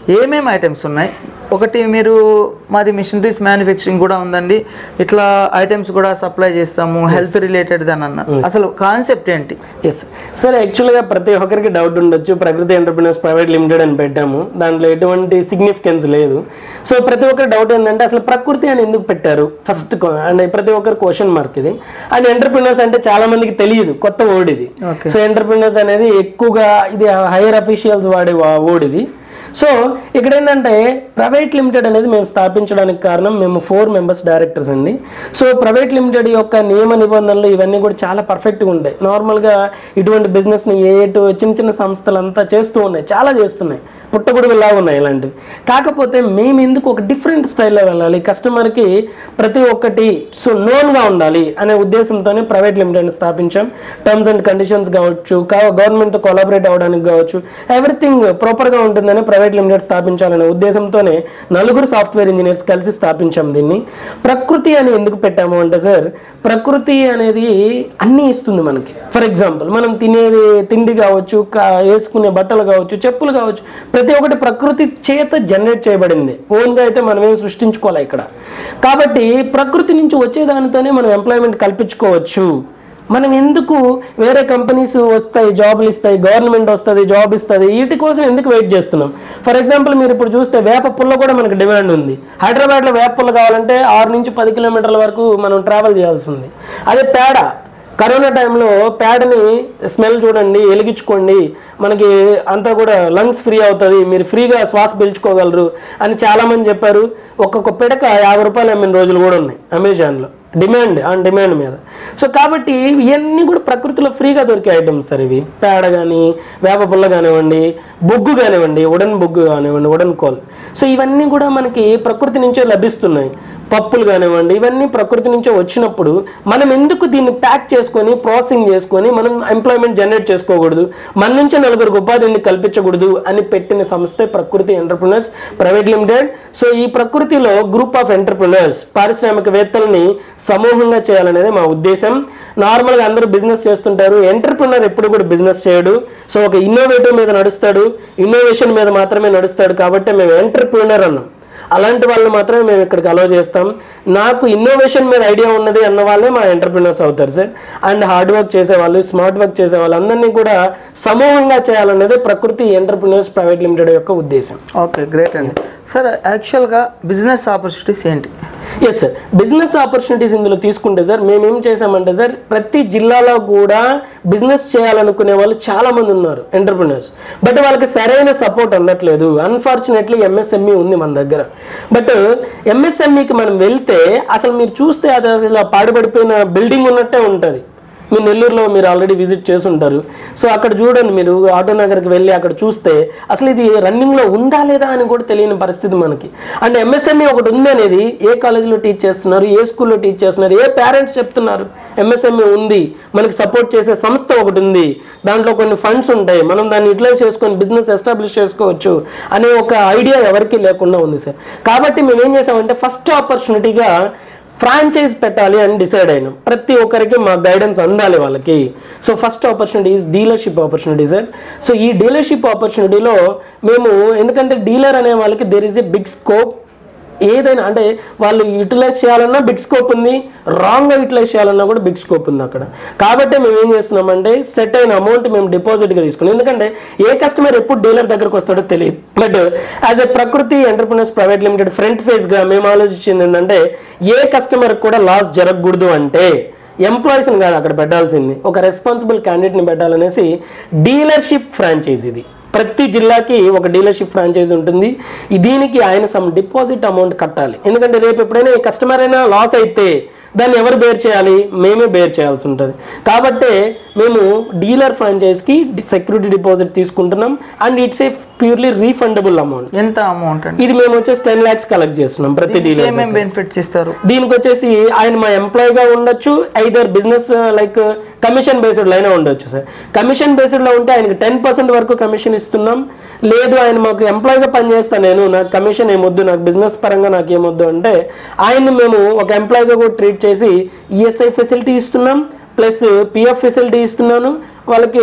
ఏమేమి ఐటమ్స్ ఉన్నాయి? ఒకటి మీరు మాది మిషనరీస్ మ్యానుఫ్యాక్చరింగ్ కూడా ఉందండి, ఇట్లా ఐటమ్స్ కూడా సప్లై చేస్తాము, హెల్త్ రిలేటెడ్ అని అన్నారు. అసలు కాన్సెప్ట్ ఏంటి? ఎస్ సార్, యాక్చువల్గా ప్రతి ఒక్కరికి డౌట్ ఉండొచ్చు, ప్రకృతి ఎంటర్ప్రినర్స్ ప్రైవేట్ లిమిటెడ్ అని పెట్టాము, దాంట్లో ఎటువంటి సిగ్నిఫికెన్స్ లేదు. సో ప్రతి ఒక్కరి డౌట్ ఏంటంటే అసలు ప్రకృతి అని ఎందుకు పెట్టారు ఫస్ట్, అండ్ ప్రతి ఒక్కరు క్వశ్చన్ మార్క్ ఇది. అండ్ ఎంటర్ప్రినర్స్ అంటే చాలా మందికి తెలియదు, కొత్త వర్డ్ ఇది. సో ఎంటర్ప్రినర్స్ అనేది ఎక్కువగా ఇది హైయర్ అఫీషియల్స్ వాడే వర్డ్ ఇది. సో ఇక్కడ ఏంటంటే ప్రైవేట్ లిమిటెడ్ అనేది మేము స్థాపించడానికి కారణం, మేము 4 మెంబర్స్ డైరెక్టర్స్ అండి. సో ప్రైవేట్ లిమిటెడ్ యొక్క నియమ నిబంధనలు ఇవన్నీ కూడా చాలా పర్ఫెక్ట్గా ఉంటాయి. నార్మల్గా ఇటువంటి బిజినెస్ని చిన్న చిన్న సంస్థలంతా చేస్తూ ఉన్నాయి, చాలా చేస్తున్నాయి, పుట్టగొడుగులాగా ఉన్నాయి ఇలాంటివి. కాకపోతే మేము ఎందుకు ఒక డిఫరెంట్ స్టైల్లో వెళ్ళాలి, కస్టమర్కి ప్రతి ఒక్కటి సో నోన్గా ఉండాలి అనే ఉద్దేశంతోనే ప్రైవేట్ లిమిటెడ్ని స్థాపించాం. టర్మ్స్ అండ్ కండిషన్స్ కావచ్చు, గవర్నమెంట్తో కొలాబరేట్ అవ్వడానికి కావచ్చు, ఎవ్రీథింగ్ ప్రాపర్గా ఉంటుందని ప్రైవేట్ లిమిటెడ్ స్థాపించాలనే ఉద్దేశంతోనే 4 సాఫ్ట్వేర్ ఇంజనీర్స్ కలిసి స్థాపించాం దీన్ని. ప్రకృతి అని ఎందుకు పెట్టాము అంటే సార్, ప్రకృతి అనేది అన్నీ ఇస్తుంది మనకి. ఫర్ ఎగ్జాంపుల్ మనం తినేది తిండి కావచ్చు, వేసుకునే బట్టలు కావచ్చు, చెప్పులు కావచ్చు, ప్రతి ఒక్కటి ప్రకృతి చేత జనరేట్ చేయబడింది, ఓన్గా అయితే మనం ఏం సృష్టించుకోవాలి ఇక్కడ. కాబట్టి ప్రకృతి నుంచి వచ్చేదానితోనే మనం ఎంప్లాయ్మెంట్ కల్పించుకోవచ్చు. మనం ఎందుకు వేరే కంపెనీస్ వస్తాయి జాబులు ఇస్తాయి, గవర్నమెంట్ వస్తుంది జాబ్ ఇస్తుంది, వీటి కోసం ఎందుకు వెయిట్ చేస్తున్నాం? ఫర్ ఎగ్జాంపుల్ మీరు ఇప్పుడు చూస్తే వేప పుల్ల కూడా మనకు డిమాండ్ ఉంది. హైదరాబాద్లో వేప పుల్ల కావాలంటే 6 నుంచి 10 కిలోమీటర్ల వరకు మనం ట్రావెల్ చేయాల్సి ఉంది. అదే పేడ, కరోనా టైంలో పేడని స్మెల్ చూడండి, వెలిగించుకోండి, మనకి అంతా కూడా లంగ్స్ ఫ్రీ అవుతుంది, మీరు ఫ్రీగా శ్వాస పీల్చుకోగలరు అని చాలామంది చెప్పారు. ఒక్కొక్క పిడక 50 రూపాయలు అమ్మిన రోజులు కూడా ఉన్నాయి అమెజాన్లో, డిమాండ్ మీద. సో కాబట్టి ఇవన్నీ కూడా ప్రకృతిలో ఫ్రీగా దొరికే ఐటమ్స్ సార్ ఇవి. పేడ కానీ, వేప పుల్ల కానివ్వండి, బొగ్గు కానివ్వండి, ఉడన్ బొగ్గు కానివ్వండి, ఉడన్ కోల్. సో ఇవన్నీ కూడా మనకి ప్రకృతి నుంచే లభిస్తున్నాయి. పప్పులు కానివ్వండి, ఇవన్నీ ప్రకృతి నుంచే వచ్చినప్పుడు మనం ఎందుకు దీన్ని ప్యాక్ చేసుకొని ప్రాసెసింగ్ చేసుకొని మనం ఎంప్లాయ్మెంట్ జనరేట్ చేసుకోకూడదు, మన నుంచి 4 ఉపాధిని కల్పించకూడదు అని పెట్టిన సంస్థే ప్రకృతి ఎంటర్ప్రినర్స్ ప్రైవేట్ లిమిటెడ్. సో ఈ ప్రకృతిలో గ్రూప్ ఆఫ్ ఎంటర్ప్రినర్స్, పారిశ్రామికవేత్తల్ని సమూహంగా చేయాలనేది మా ఉద్దేశం. నార్మల్గా అందరూ బిజినెస్ చేస్తుంటారు, ఎంటర్ప్రినర్ ఎప్పుడు కూడా బిజినెస్ చేయడు. సో ఒక ఇన్నోవేటివ్ మీద నడుస్తాడు, ఇన్నోవేషన్ మీద మాత్రమే నడుస్తాడు. కాబట్టి మేము ఎంటర్ప్రినర్ అన్నాం. అలాంటి వాళ్ళు మాత్రమే మేము ఇక్కడికి అలౌ చేస్తాం. నాకు ఇన్నోవేషన్ మీద ఐడియా ఉన్నది అన్న వాళ్ళే మా ఎంటర్ప్రినర్స్ అవుతారు సార్. అండ్ హార్డ్ వర్క్ చేసేవాళ్ళు, స్మార్ట్ వర్క్ చేసేవాళ్ళు అందరినీ కూడా సమూహంగా చేయాలనేది ప్రకృతి ఎంటర్ప్రినర్స్ ప్రైవేట్ లిమిటెడ్ యొక్క ఉద్దేశం. ఓకే, గ్రేట్ అండి. సార్ యాక్చువల్గా బిజినెస్ ఆపర్చునిటీస్ ఏంటి? ఎస్ సార్, బిజినెస్ ఆపర్చునిటీస్ ఇందులో తీసుకుంటే సార్ మేమేం చేసామంటే సార్, ప్రతి జిల్లాలో కూడా బిజినెస్ చేయాలనుకునే వాళ్ళు చాలా మంది ఉన్నారు ఎంటర్ప్రినర్స్. బట్ వాళ్ళకి సరైన సపోర్ట్ అందట్లేదు. అన్ఫార్చునేట్లీ ఎంఎస్ఎంఈ ఉంది మన దగ్గర. బట్ ఎంఎస్ఎంఈకి మనం వెళ్తే అసలు మీరు చూస్తే అది అసలు పాడుపడిపోయిన బిల్డింగ్ ఉన్నట్టే ఉంటుంది. మీ నెల్లూరులో మీరు ఆల్రెడీ విజిట్ చేసి ఉంటారు. సో అక్కడ చూడండి, మీరు ఆటోనగర్కి వెళ్ళి అక్కడ చూస్తే అసలు ఇది రన్నింగ్లో ఉందా లేదా అని కూడా తెలియని పరిస్థితి మనకి. అండ్ ఎంఎస్ఎంఈ ఒకటి ఉంది అనేది ఏ కాలేజీలో టీచ్ చేస్తున్నారు, ఏ స్కూల్లో టీచ్ చేస్తున్నారు, ఏ పేరెంట్స్ చెప్తున్నారు ఎంఎస్ఎంఈ ఉంది, మనకి సపోర్ట్ చేసే సంస్థ ఒకటి ఉంది, దాంట్లో కొన్ని ఫండ్స్ ఉంటాయి, మనం దాన్ని యూటిలైజ్ చేసుకొని బిజినెస్ ఎస్టాబ్లిష్ చేసుకోవచ్చు అనే ఒక ఐడియా ఎవరికి లేకుండా ఉంది సార్. కాబట్టి మేము ఏం చేసామంటే ఫస్ట్ ఆపర్చునిటీగా ఫ్రాంచైజ్ పెట్టాలి అని డిసైడ్ అయినాం. ప్రతి ఒక్కరికి మా గైడెన్స్ అందాలి వాళ్ళకి. So first opportunity is dealership opportunity sir. So ఈ డీలర్షిప్ ఆపర్చునిటీలో మేము, ఎందుకంటే డీలర్ అనే వాళ్ళకి there is a big scope. ఏదైనా అంటే వాళ్ళు యూటిలైజ్ చేయాలన్నా బిగ్ స్కోప్ ఉంది, రాంగ్గా యూటిలైజ్ చేయాలన్నా కూడా బిగ్ స్కోప్ ఉంది అక్కడ. కాబట్టి మేము ఏం చేస్తున్నామంటే సెట్ అయిన అమౌంట్ మేము డిపాజిట్గా తీసుకున్నాం. ఎందుకంటే ఏ కస్టమర్ ఎప్పుడు డీలర్ దగ్గరకు వస్తాడో తెలియదు. But as a Prakruti entrepreneurs private limited front ఫేజ్గా మేము ఆలోచించింది ఏంటంటే ఏ కస్టమర్ కూడా లాస్ జరగకూడదు అంటే ఎంప్లాయీస్ని కాదు అక్కడ పెట్టాల్సింది, ఒక రెస్పాన్సిబుల్ క్యాండిడేట్ని పెట్టాలనేసి డీలర్షిప్ ఫ్రాంచైజ్ ఇది. ప్రతి జిల్లాకి ఒక డీలర్షిప్ ఫ్రాంచైజ్ ఉంటుంది. దీనికి ఆయన సమ్ డిపాజిట్ అమౌంట్ కట్టాలి. ఎందుకంటే రేపు ఎప్పుడైనా ఏ కస్టమర్ అయినా లాస్ అయితే దాన్ని ఎవరు బేర్ చేయాలి? మేమే బేర్ చేయాల్సి ఉంటుంది. కాబట్టి మేము డీలర్ ఫ్రాంచైజ్కి సెక్యూరిటీ డిపాజిట్ తీసుకుంటున్నాం. And it's a purely refundable amount. ఎంత అమౌంట్ అండి? ఇది మేము వచ్చేసి 10 lakhs కలెక్ట్ చేస్తున్నాం ప్రతి డీలర్. ఏమేమి బెనిఫిట్స్ ఇస్తారు? దీనికి వచ్చేసి ఆయన మా ఎంప్లాయీగా ఉండొచ్చు, either business like commission based అయినా ఉండొచ్చు సార్. కమిషన్ బేస్డ్లో ఉంటే ఆయనకి 10% వరకు కమిషన్ ఇస్తున్నాం. లేదు ఆయన మాకు ఎంప్లాయీగా పనిచేస్తాను, నేను నాకు కమిషన్ ఏమొద్దు, నాకు బిజినెస్ పరంగా నాకు ఏమొద్దు అంటే ఆయన్ని మేము ఒక ఎంప్లాయీగా కూడా ట్రీట్ చేసి ఈఎస్ఐ ఫెసిలిటీ ఇస్తున్నాం, ప్లస్ పిఎఫ్ ఫెసిలిటీ ఇస్తున్నాను, వాళ్ళకి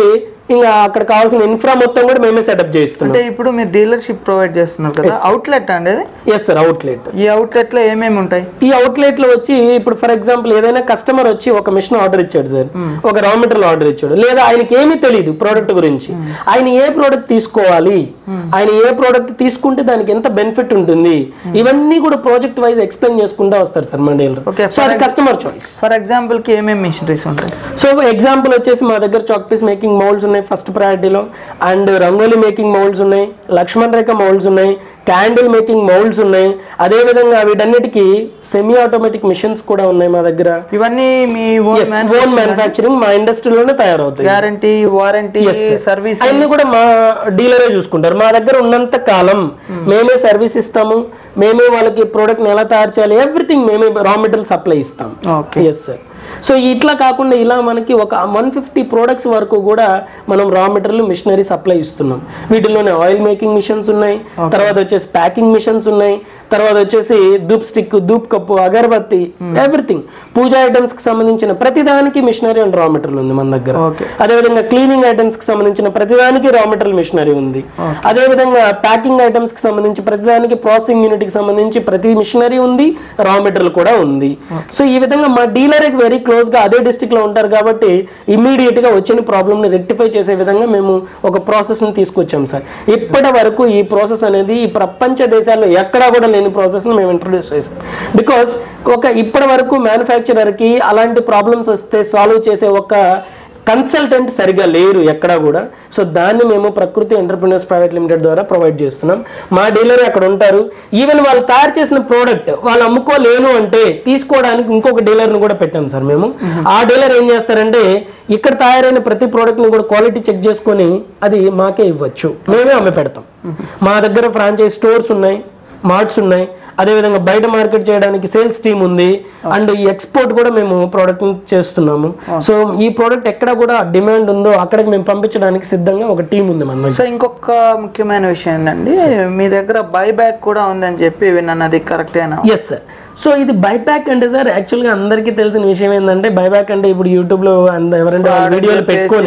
ఇంకా అక్కడ కావాల్సిన ఇన్ఫ్రా మొత్తం కూడా మేమే సెటప్ చేస్తున్నాం. అంటే ఇప్పుడు మీరు డీలర్షిప్ ప్రొవైడ్ చేస్తున్నారు కదా, అవుట్లెట్ అండి అది? Yes sir, outlet. ఈ అవుట్లెట్ లో ఏమేమి ఉంటాయి? ఈ అవుట్లెట్ లో వచ్చి ఇప్పుడు ఫర్ ఎగ్జాంపుల్ ఏదైనా కస్టమర్ వచ్చి ఒక మిషన్ ఆర్డర్ ఇచ్చాడు సార్, ఒక రా మెటీరియల్ ఆర్డర్ ఇచ్చాడు, లేదా ఆయనకి ఏమీ తెలియదు ప్రోడక్ట్ గురించి, ఆయన ఏ ప్రోడక్ట్ తీసుకోవాలి, ఆయన ఏ ప్రోడక్ట్ తీసుకుంటే దానికి ఎంత బెనిఫిట్ ఉంటుంది, ఇవన్నీ కూడా ప్రాజెక్ట్ వైజ్ ఎక్స్ప్లెయిన్ చేసుకుంటూ వస్తారు సార్ మన డీలర్. సో అది కస్టమర్ చాయిస్. ఫర్ ఎగ్జాంపుల్ కి ఏమేమి మిషనరీస్ ఉంటాయి? సో ఎగ్జాంపుల్ వచ్చేసి మా దగ్గర చాక్ పీస్ మేకింగ్ మౌల్డ్స్ ఉన్నాయి ఫస్ట్ ప్రయారిటీలో, అండ్ రంగోలీ మేకింగ్ మౌల్డ్స్ ఉన్నాయి, లక్ష్మణ్ రేఖ మౌల్డ్స్ ఉన్నాయి, క్యాండిల్ మేకింగ్ మౌల్డ్స్ ఉన్నాయి, అదే విధంగా వీటన్నిటికీ సెమీ ఆటోమేటిక్ మిషన్స్ కూడా ఉన్నాయి మా దగ్గర. ఇవన్నీ మీ ఓన్ మ్యానుఫ్యాక్చరింగ్, మా ఇండస్ట్రీలోనే తయారవుతాయి. గ్యారంటీ, వారంటీ, సర్వీస్ అన్ని కూడా మా డీలరే చూసుకుంటారు. మా దగ్గర ఉన్నంత కాలం మేమే సర్వీస్ ఇస్తాము, మేమే వాళ్ళకి ప్రోడక్ట్ ఎలా తయారు చేయాలి, ఎవ్రీథింగ్ మేమే రా మెటీరియల్ సప్లై ఇస్తాం. Yes sir. సో ఇట్లా కాకుండా ఇలా మనకి ఒక 150 ప్రోడక్ట్స్ వరకు కూడా మనం రా మెటీరియల్ మిషనరీ సప్లై ఇస్తున్నాం. వీటిలోనే ఆయిల్ మేకింగ్ మిషన్స్ ఉన్నాయి, తర్వాత వచ్చేసి ప్యాకింగ్ మిషన్స్ ఉన్నాయి, తర్వాత వచ్చేసి ధూప్ స్టిక్, ధూప్ cup, agarbatti, everything puja items కి సంబంధించిన ప్రతిదానికి మిషనరీ అండ్ రా మెటీరియల్ ఉంది మన దగ్గర. అదేవిధంగా క్లీనింగ్ ఐటమ్స్ కి సంబంధించిన ప్రతిదానికి రా మెటీరియల్ మిషనరీ ఉంది. అదేవిధంగా ప్యాకింగ్ ఐటమ్స్ కి సంబంధించి ప్రతిదానికి, ప్రాసెసింగ్ యూనిట్ కి సంబంధించి ప్రతి మిషనరీ ఉంది, రా మెటీరియల్ కూడా ఉంది. సో ఈ విధంగా మా డీలర్ వెరీ క్లోజ్ గా అదే డిస్ట్రిక్ట్ లో ఉంటారు కాబట్టి ఇమ్మీడియట్ గా వచ్చిన ప్రాబ్లమ్ ని రెక్టిఫై చేసే విధంగా మేము ఒక ప్రాసెస్ ని తీసుకొచ్చాం సార్. ఇప్పటి వరకు ఈ ప్రాసెస్ అనేది ఈ ప్రపంచ దేశాల్లో ఎక్కడా కూడా లేని ప్రాసెస్ ని మేము ఇంట్రొడ్యూస్ చేసాం. బికాస్ ఇప్పటి వరకు మ్యానుఫ్యాక్చరర్ కి అలాంటి ప్రాబ్లమ్స్ వస్తే సాల్వ్ చేసే ఒక కన్సల్టెంట్ సరిగా లేరు ఎక్కడా కూడా. సో దాన్ని మేము ప్రకృతి ఎంటర్‌ప్రెన్యూర్స్ ప్రైవేట్ లిమిటెడ్ ద్వారా ప్రొవైడ్ చేస్తున్నాం. మా డీలర్ అక్కడ ఉంటారు. ఈవెన్ వాళ్ళు తయారు చేసిన ప్రోడక్ట్ వాళ్ళు అమ్ముకోలేను అంటే తీసుకోవడానికి ఇంకొక డీలర్ని కూడా పెట్టాం సార్ మేము. ఆ డీలర్ ఏం చేస్తారంటే ఇక్కడ తయారైన ప్రతి ప్రోడక్ట్ని కూడా క్వాలిటీ చెక్ చేసుకొని అది మాకే ఇవ్వచ్చు, మేమే అమ్మి పెడతాం. మా దగ్గర ఫ్రాంచైజ్ స్టోర్స్ ఉన్నాయి, మార్ట్స్ ఉన్నాయి, అదేవిధంగా బయట మార్కెట్ చేయడానికి సేల్స్ టీమ్ ఉంది, అండ్ ఈ ఎక్స్పోర్ట్ కూడా మేము ప్రోడక్ట్ చేస్తున్నాము. సో ఈ ప్రోడక్ట్ ఎక్కడ కూడా డిమాండ్ ఉందో అక్కడికి మేము పంపించడానికి సిద్ధంగా ఒక టీం ఉంది మన. సో ఇంకొక ముఖ్యమైన విషయం ఏంటండి, మీ దగ్గర బైబ్యాక్ కూడా ఉందని చెప్పి విన్నాను, అది కరెక్టేనా? Yes sir. సో ఇది బైబ్యాక్ అంటే సార్ యాక్చువల్గా అందరికీ తెలిసిన విషయం ఏంటంటే బైబ్యాక్ అంటే ఇప్పుడు యూట్యూబ్లో ఎవరంటే వీడియోలు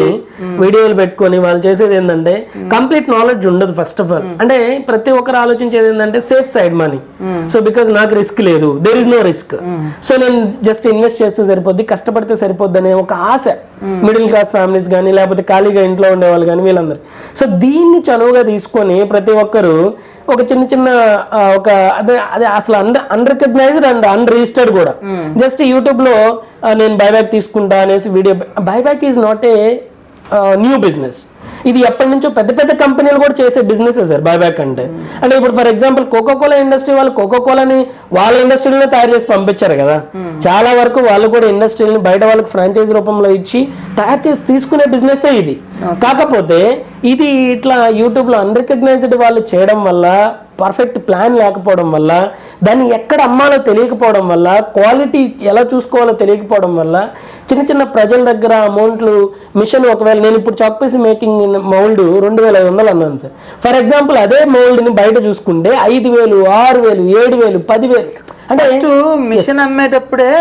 పెట్టుకొని వాళ్ళు చేసేది ఏంటంటే కంప్లీట్ నాలెడ్జ్ ఉండదు ఫస్ట్ ఆఫ్ ఆల్. అంటే ప్రతి ఒక్కరు ఆలోచించేది ఏంటంటే safe side money. So because నాకు రిస్క్ లేదు, there is no risk, so నేను జస్ట్ ఇన్వెస్ట్ చేస్తే సరిపోద్ది, కష్టపడితే సరిపోద్ది అనే ఒక ఆశ మిడిల్ క్లాస్ ఫ్యామిలీస్ కానీ లేకపోతే ఖాళీగా ఇంట్లో ఉండేవాళ్ళు కానీ వీళ్ళందరూ. సో దీన్ని చనువుగా తీసుకొని ప్రతి ఒక్కరు ఒక చిన్న ఒక అదే అసలు అన్రికగ్నైజ్డ్ అండ్ అన్రిజిస్టర్డ్ కూడా జస్ట్ యూట్యూబ్ లో నేను బైబ్యాక్ తీసుకుంటా అనేసి video. Buyback is not a new business, ఇది ఎప్పటి నుంచో పెద్ద పెద్ద కంపెనీలు కూడా చేసే బిజినెస్ సార్ బైబ్యాక్ అంటే. అంటే ఇప్పుడు ఫర్ ఎగ్జాంపుల్ కోకోకోలా ఇండస్ట్రీ వాళ్ళు కోకోకోలాని వాళ్ళ ఇండస్ట్రీలోనే తయారు చేసి పంపించారు కదా, చాలా వరకు వాళ్ళు కూడా ఇండస్ట్రీని బయట వాళ్ళకి ఫ్రాంచైజ్ రూపంలో ఇచ్చి తయారు చేసి తీసుకునే బిజినెస్ ఇది. కాకపోతే ఇది ఇట్లా యూట్యూబ్ లో అన్రికగ్నైజ్డ్ వాళ్ళు చేయడం వల్ల, పర్ఫెక్ట్ ప్లాన్ లేకపోవడం వల్ల, దాన్ని ఎక్కడ అమ్మాలో తెలియకపోవడం వల్ల, క్వాలిటీ ఎలా చూసుకోవాలో తెలియకపోవడం వల్ల చిన్న ప్రజల దగ్గర అమౌంట్లు మిషన్ ఒకవేళ నేను ఇప్పుడు చాక్ పీస్ మేకింగ్ మౌల్డ్ 2500 అన్నాను సార్. ఫర్ ఎగ్జాంపుల్ అదే మౌల్డ్ని బయట చూసుకుంటే 5000, 6000, 7000, 10,000. అంటే మిషన్ అమ్మేటప్పుడే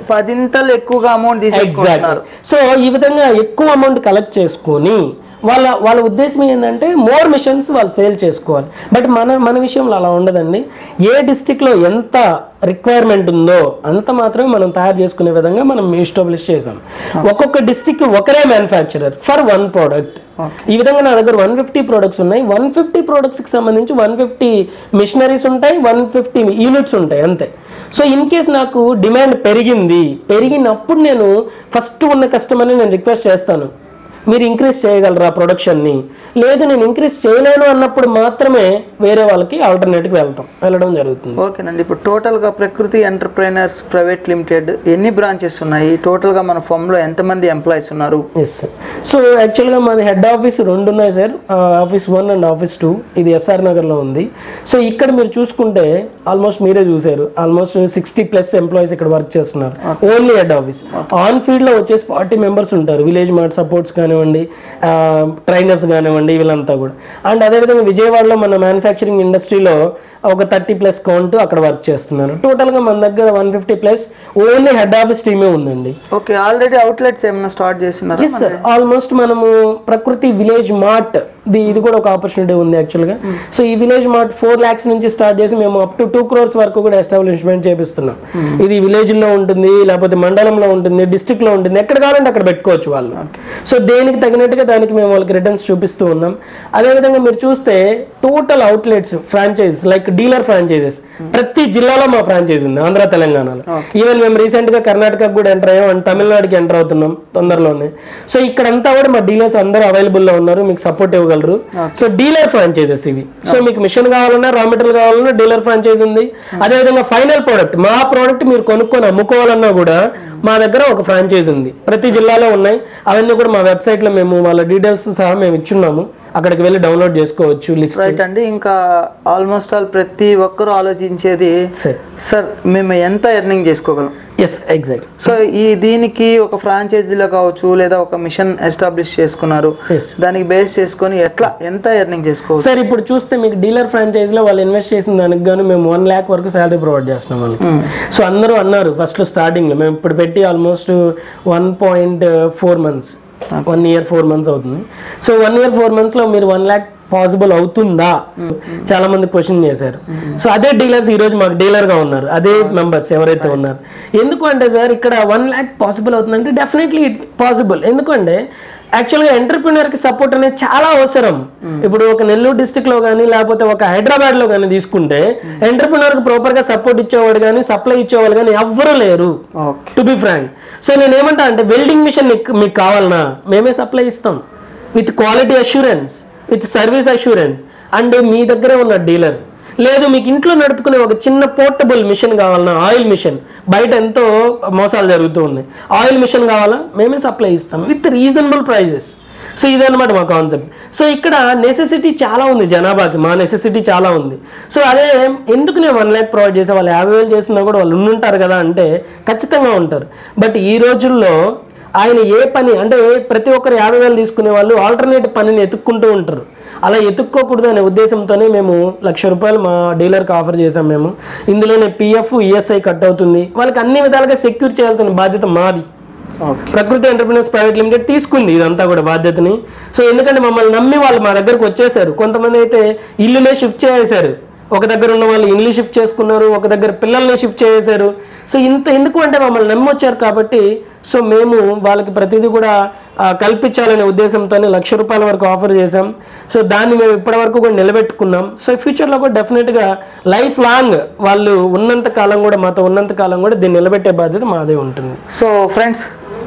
10 ఎక్కువగా అమౌంట్ తీసుకుంటారు. సో ఈ విధంగా ఎక్కువ అమౌంట్ కలెక్ట్ చేసుకొని వాళ్ళ ఉద్దేశం ఏంటంటే మోర్ మిషన్స్ వాళ్ళు సేల్ చేసుకోవాలి. బట్ మన విషయంలో అలా ఉండదండి. ఏ డిస్ట్రిక్ట్లో ఎంత రిక్వైర్మెంట్ ఉందో అంత మాత్రమే మనం తయారు చేసుకునే విధంగా మనం ఎస్టాబ్లిష్ చేసాం. ఒక్కొక్క డిస్ట్రిక్ట్ ఒకరే మ్యానుఫ్యాక్చరర్ ఫర్ 1 ప్రోడక్ట్. ఈ విధంగా నా దగ్గర 150 ప్రోడక్ట్స్ ఉన్నాయి. 150 ప్రోడక్ట్స్కి సంబంధించి 150 మిషనరీస్ ఉంటాయి, 150 యూనిట్స్ ఉంటాయి అంతే. సో ఇన్ కేస్ నాకు డిమాండ్ పెరిగినప్పుడు నేను ఫస్ట్ ఉన్న కస్టమర్ని నేను రిక్వెస్ట్ చేస్తాను, మీరు ఇంక్రీజ్ చేయగలరా ప్రొడక్షన్ని, లేదు నేను ఇంక్రీజ్ చేయలేను అన్నప్పుడు మాత్రమే వేరే వాళ్ళకి ఆల్టర్నేటివ్ వెళ్ళడం జరుగుతుంది. ఓకేనండి. ఇప్పుడు టోటల్గా ప్రకృతి ఎంటర్‌ప్రెన్యూర్స్ ప్రైవేట్ లిమిటెడ్ ఎన్ని బ్రాంచెస్ ఉన్నాయి, టోటల్గా మన ఫర్మ్లో ఎంతమంది ఎంప్లాయీస్ ఉన్నారు? Yes sir. సో యాక్చువల్గా మాది హెడ్ ఆఫీస్ 2 ఉన్నాయి సార్, ఆఫీస్ 1 అండ్ ఆఫీస్ 2. ఇది SR నగర్లో ఉంది. సో ఇక్కడ మీరు చూసుకుంటే ఆల్మోస్ట్ మీరే చూసారు, ఆల్మోస్ట్ 60+ ఎంప్లాయీస్ ఇక్కడ వర్క్ చేస్తున్నారు, ఓన్లీ హెడ్ ఆఫీస్. ఆన్ ఫీల్డ్లో వచ్చేసి 40 మెంబర్స్ ఉంటారు, విలేజ్ మార్ట్ సపోర్ట్స్ కానివ్వండి, ట్రైనర్స్ కానివ్వండి, వీళ్ళంతా కూడా. అండ్ అదేవిధంగా విజయవాడలో మన మ్యానుఫ్యాక్చరింగ్ ఇండస్ట్రీలో ఒక 30+ కౌంట్ అక్కడ వర్క్ చేస్తున్నారు. టోటల్గా మన దగ్గర 150+ ఓన్లీ హెడ్ ఆఫీస్ టీమే ఉందండి. ఓకే, ఆల్రెడీ అవుట్లెట్స్ ఏమైనా స్టార్ట్ చేస్తున్నారు? సార్ ఆల్మోస్ట్ మనము ప్రకృతి విలేజ్ మార్ట్ ఇది కూడా ఒక ఆపర్చునిటీ ఉంది యాక్చువల్గా. సో ఈ విలేజ్ మార్ట్ 4 lakhs నుంచి స్టార్ట్ చేసి మేము అప్ టు 2 crores వరకు కూడా ఎస్టాబ్లిష్మెంట్ చేపిస్తున్నాం. ఇది విలేజ్ లో ఉంటుంది, లేకపోతే మండలంలో ఉంటుంది, డిస్ట్రిక్ట్ లో ఉంటుంది, ఎక్కడ కావాలంటే అక్కడ పెట్టుకోవచ్చు వాళ్ళు. సో దేనికి తగినట్టుగా దానికి మేము వాళ్ళకి రిటర్న్స్ చూపిస్తూ ఉన్నాం. అదేవిధంగా మీరు చూస్తే total outlets franchise like dealer franchises ప్రతి జిల్లాలో మా ఫ్రాంచైజ్ ఉంది, ఆంధ్ర తెలంగాణలో. ఈవెన్ మేము రీసెంట్ గా కర్ణాటకకు కూడా ఎంటర్ అయ్యాం అండ్ తమిళనాడుకి ఎంటర్ అవుతున్నాం తొందరలోనే. సో ఇక్కడంతా కూడా మా డీలర్స్ అందరూ అవైలబుల్ లో ఉన్నారు, మీకు సపోర్ట్ ఇవ్వగలరు. సో డీలర్ ఫ్రాంచైజెస్ ఇవి. సో మీకు మిషన్ కావాలన్నా, రా మెటీరియల్ కావాలన్నా డీలర్ ఫ్రాంచైజ్ ఉంది. అదేవిధంగా ఫైనల్ ప్రోడక్ట్, మా ప్రోడక్ట్ మీరు కొనుక్కొని అమ్ముకోవాలన్నా కూడా మా దగ్గర ఒక ఫ్రాంచైజ్ ఉంది, ప్రతి జిల్లాలో ఉన్నాయి. అవన్నీ కూడా మా వెబ్సైట్ లో మేము వాళ్ళ డీటెయిల్స్ సహా మేము ఇచ్చున్నాము, అక్కడికి వెళ్ళి డౌన్లోడ్ చేసుకోవచ్చు లిస్ట్. రైట్ అండి. ఇంకా ఆల్మోస్ట్ ఆల్ ప్రతి ఒక్కరు ఆలోచించేది సార్ మేము ఎంత ఎర్నింగ్ చేసుకోగలం? Yes, exact. సో దీనికి ఒక ఫ్రాంచైజీలో కావచ్చు లేదా ఒక మిషన్ ఎస్టాబ్లిష్ చేసుకున్నారు, దానికి బేస్ చేసుకొని ఎంత ఎర్నింగ్ చేసుకోవచ్చు? సార్ ఇప్పుడు చూస్తే మీకు డీలర్ ఫ్రాంచైజ్ లో వాళ్ళు ఇన్వెస్ట్ చేసిన దానికి గాను మేము 1 lakh వరకు శాలరీ ప్రొవైడ్ చేస్తున్నాం వాళ్ళకి. సో అందరూ అన్నారు ఫస్ట్ లో స్టార్టింగ్ లో, మేము ఇప్పుడు పెట్టి ఆల్మోస్ట్ 1.4 months, 1 year 4 months అవుతుంది. సో 1 year 4 months లో మీరు 1 lakh పాసిబుల్ అవుతుందా చాలా మంది క్వశ్చన్ చేశారు. సో అదే డీలర్స్ ఈ రోజు మాకు డీలర్ గా ఉన్నారు, అదే మెంబర్స్ ఎవరైతే ఉన్నారు. ఎందుకు అంటే సార్ ఇక్కడ 1 lakh పాసిబుల్ అవుతుందంటే డెఫినెట్లీ ఇట్ పాసిబుల్. ఎందుకంటే యాక్చువల్గా ఎంటర్ప్రినర్ కి సపోర్ట్ అనేది చాలా అవసరం. ఇప్పుడు ఒక నెల్లూరు డిస్ట్రిక్ట్ లో కానీ లేకపోతే ఒక హైదరాబాద్ లో కానీ తీసుకుంటే ఎంటర్ప్రినర్ కి ప్రాపర్ గా సపోర్ట్ ఇచ్చేవాడు కానీ సప్లై ఇచ్చేవాళ్ళు కానీ ఎవ్వరూ లేరు, టు బి ఫ్రాంక్. సో నేను ఏమంటా అంటే వెల్డింగ్ మిషన్ మీకు కావాలన్నా మేమే సప్లై ఇస్తాం with quality assurance, with service assurance. And మీ దగ్గరే ఉన్న డీలర్ లేదు, మీకు ఇంట్లో నడుపుకునే ఒక చిన్న పోర్టబుల్ మిషన్ కావాలన్నా, ఆయిల్ మిషన్ బయట ఎంతో మోసాలు జరుగుతూ ఉన్నాయి, ఆయిల్ మిషన్ కావాలా మేమే సప్లై ఇస్తాం విత్ రీజనబుల్ ప్రైజెస్. సో ఇదన్నమాట మా కాన్సెప్ట్. సో ఇక్కడ నెసెసిటీ చాలా ఉంది జనాభాకి, మా నెసెసిటీ చాలా ఉంది. సో అదే ఎందుకు నేను 1 lakh ప్రొవైడ్ చేసే, వాళ్ళు 50,000 చేసినా కూడా వాళ్ళు ఉండుంటారు కదా అంటే ఖచ్చితంగా ఉంటారు. బట్ ఈ రోజుల్లో ఆయన ఏ పని అంటే ప్రతి ఒక్కరు 50,000 తీసుకునే వాళ్ళు ఆల్టర్నేటివ్ పనిని ఎత్తుక్కుంటూ ఉంటారు. అలా ఎత్తుక్కోకూడదు అనే ఉద్దేశంతోనే మేము 1,00,000 రూపాయలు మా డీలర్కి ఆఫర్ చేసాం. మేము ఇందులోనే PF ESI కట్ అవుతుంది, వాళ్ళకి అన్ని విధాలుగా సెక్యూర్ చేయాల్సిన బాధ్యత మాది. ప్రకృతి ఎంటర్ప్రైనర్స్ ప్రైవేట్ లిమిటెడ్ తీసుకుంది ఇదంతా కూడా బాధ్యతని. సో ఎందుకంటే మమ్మల్ని నమ్మి వాళ్ళు మా దగ్గరకు వచ్చేసారు. కొంతమంది అయితే ఇల్లునే షిఫ్ట్ చేసేసారు, ఒక దగ్గర ఉన్న వాళ్ళు ఇల్లు షిఫ్ట్ చేసుకున్నారు, ఒక దగ్గర పిల్లల్ని షిఫ్ట్ చేసేసారు. సో ఇంత ఎందుకు అంటే మమ్మల్ని నమ్మి వచ్చారు కాబట్టి సో మేము వాళ్ళకి ప్రతిదీ కూడా కల్పించాలనే ఉద్దేశంతోనే 1,00,000 రూపాయల వరకు ఆఫర్ చేసాం. సో దాన్ని మేము ఇప్పటి వరకు కూడా నిలబెట్టుకున్నాం. సో ఫ్యూచర్లో కూడా డెఫినెట్గా లైఫ్ లాంగ్ వాళ్ళు ఉన్నంత కాలం కూడా మాతో ఉన్నంత కాలం కూడా దీన్ని నిలబెట్టే బాధ్యత మాదే ఉంటుంది. సో ఫ్రెండ్స్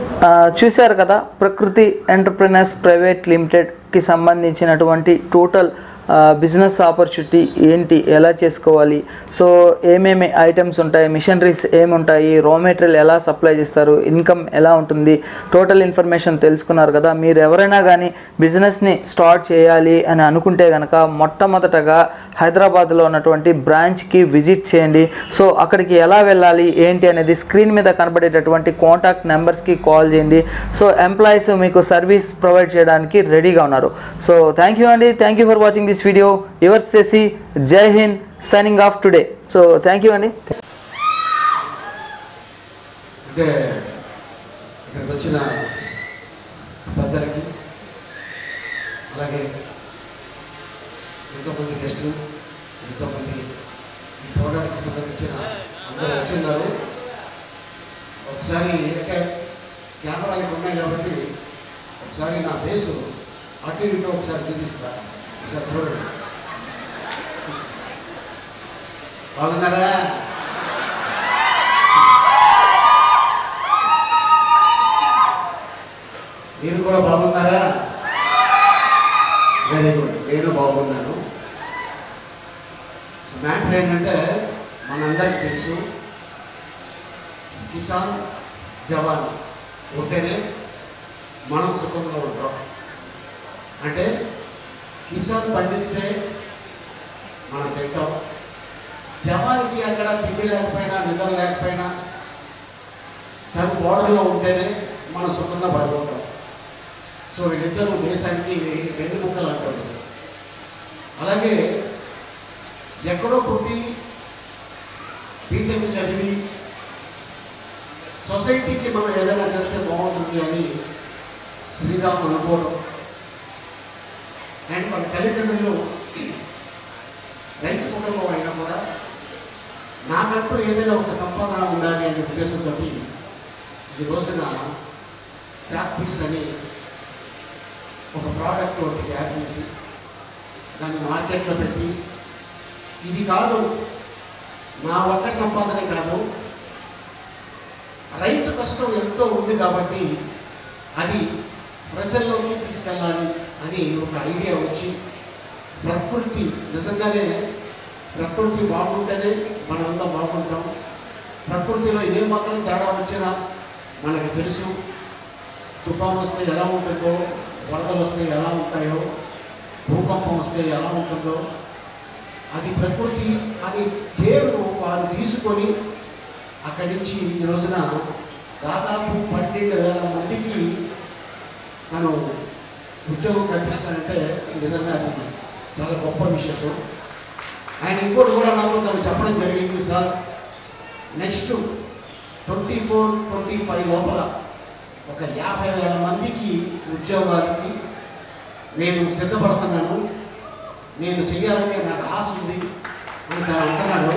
చూశారు కదా, ప్రకృతి ఎంటర్ప్రైనర్స్ ప్రైవేట్ లిమిటెడ్కి సంబంధించినటువంటి టోటల్ బిజినెస్ ఆపర్చునిటీ ఏంటి, ఎలా చేసుకోవాలి, సో ఏమేమి ఐటమ్స్ ఉంటాయి, మిషనరీస్ ఏముంటాయి, రా మెటీరియల్ ఎలా సప్లై చేస్తారు, ఇన్కమ్ ఎలా ఉంటుంది, టోటల్ ఇన్ఫర్మేషన్ తెలుసుకున్నారు కదా. మీరు ఎవరైనా కానీ బిజినెస్ని స్టార్ట్ చేయాలి అని అనుకుంటే కనుక మొట్టమొదటగా హైదరాబాద్లో ఉన్నటువంటి బ్రాంచ్కి విజిట్ చేయండి. సో అక్కడికి ఎలా వెళ్ళాలి ఏంటి అనేది స్క్రీన్ మీద కనబడేటటువంటి కాంటాక్ట్ నెంబర్స్కి కాల్ చేయండి. సో ఎంప్లాయీస్ మీకు సర్వీస్ ప్రొవైడ్ చేయడానికి రెడీగా ఉన్నారు. సో థ్యాంక్ యూ అండి, thank you for watching this video. Yours Sesi, Jai Hind, signing off today. So thank you Andy. అంటే ఇక్కడికి వచ్చిన పెద్దలకి అలాగే ఎంతోమంది గెస్టులు, ఎంతోమంది ఈ ప్రోగ్రామ్కి సంబంధించిన అందరూ వచ్చిన్నారు. ఒకసారి కెమెరాలు ఉన్నాయి కాబట్టి ఒకసారి నా ఫేసు అటు ఇటు ఒకసారి చూపిస్తాను. చూడండి, బాగున్నారా? మీరు కూడా బాగున్నారా? వెరీ గుడ్, నేను బాగున్నాను. మ్యాటర్ ఏంటంటే మనందరికీ తెలుసు, కిసాన్ జవాన్ ఉంటేనే మనం సుఖంగా ఉంటాం. అంటే కిసాన్ పండిస్తే మనం తింటాం, జవాన్కి అక్కడ తిండి లేకపోయినా నిద్ర లేకపోయినా తన బోర్డర్లో ఉంటేనే మనం సుఖంగా పడుకుంటాం. సో వీళ్ళిద్దరూ దేశానికి వెన్నుముక్కలు అంటారు. అలాగే ఎక్కడో పుట్టి బీటెక్ చదివి సొసైటీకి మనం ఏదైనా చేస్తే బాగుంటుంది అని శ్రీరామ్ అనుకోవడం అండ్ మన తల్లిదండ్రులు రైతు కుటుంబం అయినా కూడా నాకంటూ ఏదైనా ఒక సంపాదన ఉండాలి అనే ఉద్దేశంతో ఈ రోజున ట్యాక్పీస్ అని ఒక ప్రోడక్ట్ ఒకటి తయారు చేసి దాన్ని మార్కెట్లో పెట్టి ఇది కాదు నా ఒక్క సంపాదనే కాదు, రైతు కష్టం ఎంతో ఉంది కాబట్టి అది ప్రజల్లోకి తీసుకెళ్ళాలి అని ఒక ఐడియా వచ్చి ప్రకృతి నిజంగానే ప్రకృతి బాగుంటేనే మనంతా బాగుంటాం. ప్రకృతిలో ఏ మాత్రం తేడా వచ్చినా మనకు తెలుసు. తుఫాను వస్తే ఎలా ఉంటుందో, వరదలు వస్తే ఎలా ఉంటాయో, భూకంపం వస్తే ఎలా ఉంటుందో, అది ప్రకృతి అని పేరు వారు తీసుకొని అక్కడి నుంచి ఈ రోజున దాదాపు 12,000 మందికి మనం ఉద్యోగం కల్పిస్తానంటే నిజంగా అది చాలా గొప్ప విశేషం. ఆయన ఇంకోటి కూడా నాకు తను చెప్పడం జరిగింది, సార్ నెక్స్ట్ 24-25 లోపల ఒక 50,000 మందికి ఉద్యోగాలకి నేను సిద్ధపడుతున్నాను, నేను చెయ్యాలని నాకు ఆశ ఉంది అని తను అంటున్నాడు.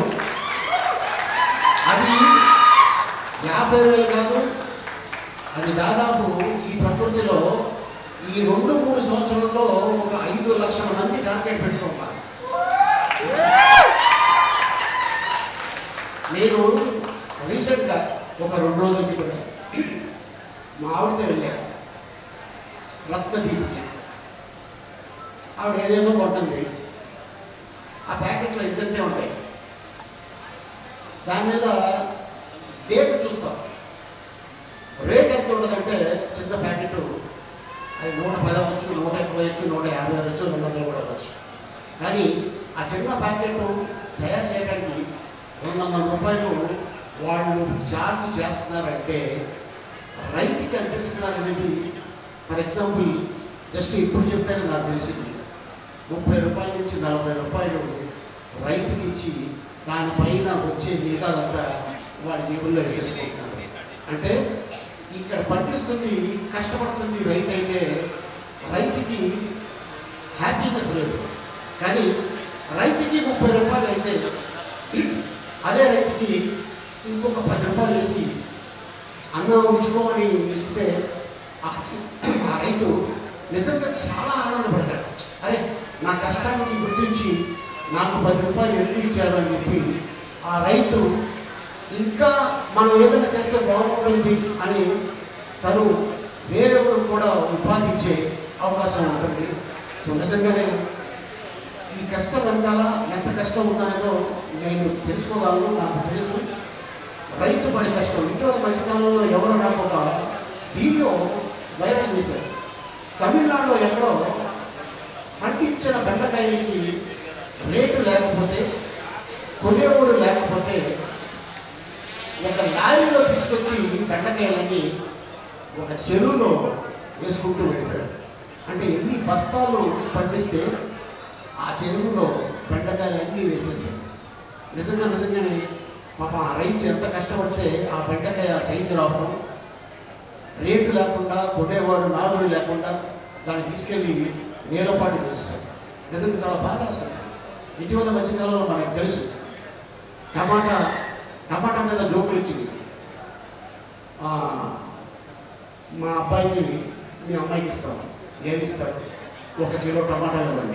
అది 50,000 కాదు, అది దాదాపు ఈ ప్రకృతిలో ఈ 2-3 సంవత్సరాల్లో ఒక 5 లక్షల మంది టార్గెట్ పెట్టుకుంటారు. నేను రీసెంట్గా ఒక 2 రోజుల క్రితం మా ఆవిడతో వెళ్ళాను రత్నదీప్. ఆవిడ ఏదేదో కొంటుంది, ఆ ప్యాకెట్లో ఇంతే ఉంటాయి, దాని మీద డేట్ చూస్తాం, రేట్ ఎంత ఉంటుందంటే చిన్న ప్యాకెట్ అది 110 అవ్వచ్చు, 120 అవ్వచ్చు, 150 అవ్వచ్చు, 200 కూడా అవ్వచ్చు. కానీ ఆ చిన్న ప్యాకెట్ తయారు చేయడానికి 200 రూపాయలు వాళ్ళు ఛార్జ్ చేస్తున్నారంటే రైతుకి అనిపిస్తున్నారు అనేది. ఫర్ ఎగ్జాంపుల్ జస్ట్ ఇప్పుడు చెప్తానే నాకు తెలిసింది, 30 రూపాయల నుంచి 40 రూపాయలు రైతుకి ఇచ్చి దానిపైన వచ్చే మిగతాదంతా వాడి జేబుల్లో వేసేసుకుంటున్నారు. అంటే ఇక్కడ పండిస్తుంది, కష్టపడుతుంది రైతు అయితే రైతుకి హ్యాపీనెస్ లేదు. కానీ రైతుకి 30 రూపాయలు అయితే అదే రైతుకి ఇంకొక 10 రూపాయలు వేసి అన్నం ఉంచుకోమని ఇస్తే ఆ రైతు నిజంగా చాలా ఆనందపడతాడు. అరే నా కష్టానికి గుర్తించి నాకు 10 రూపాయలు ఎందుకు ఇచ్చారు అని చెప్పి ఆ రైతు ఇంకా మనం ఏదైనా చేస్తే బాగుంటుంది అని తను వేరెవరు కూడా ఉపాధి ఇచ్చే అవకాశం ఉంటుంది. సో నిజంగానే ఈ కష్టం వెనకాల ఎంత కష్టం ఉందనేదో నేను తెలుసుకోగలను. నాకు తెలుసు రైతు పడే కష్టం. ఇటీవల మధ్యకాలంలో ఎవరో నాకు ఒక వీడియో వైరల్ చేశారు. తమిళనాడులో ఎక్కడో పండించిన బెండకాయలకి రేటు లేకపోతే, కొనేవాడు లేకపోతే ఒక లారీలో తీసుకొచ్చి బెండకాయలన్నీ ఒక చెరువులో వేసుకుంటూ వెళ్ళాడు. అంటే ఎన్ని బస్తాలు పండిస్తే ఆ చెరువులో బెండకాయలన్నీ వేసేసాడు. నిజంగానే పాప ఆ రైతు ఎంత కష్టపడితే ఆ బెండకాయ సైజు రావడం, రేటు లేకుండా, కొనేవాడు నాదుడు లేకుండా దాన్ని తీసుకెళ్ళి నేలపాటు చేస్తాడు. నిజంగా చాలా బాగా వస్తుంది. ఇటీవల మధ్యకాలంలో మనకు తెలుసు టమాటా మీద జోకులు ఇచ్చింది. మా అబ్బాయికి మీ అమ్మాయికి ఇస్తాను, ఏమి ఇస్తారు, 1 కిలో టమాటాలు ఇవ్వండి.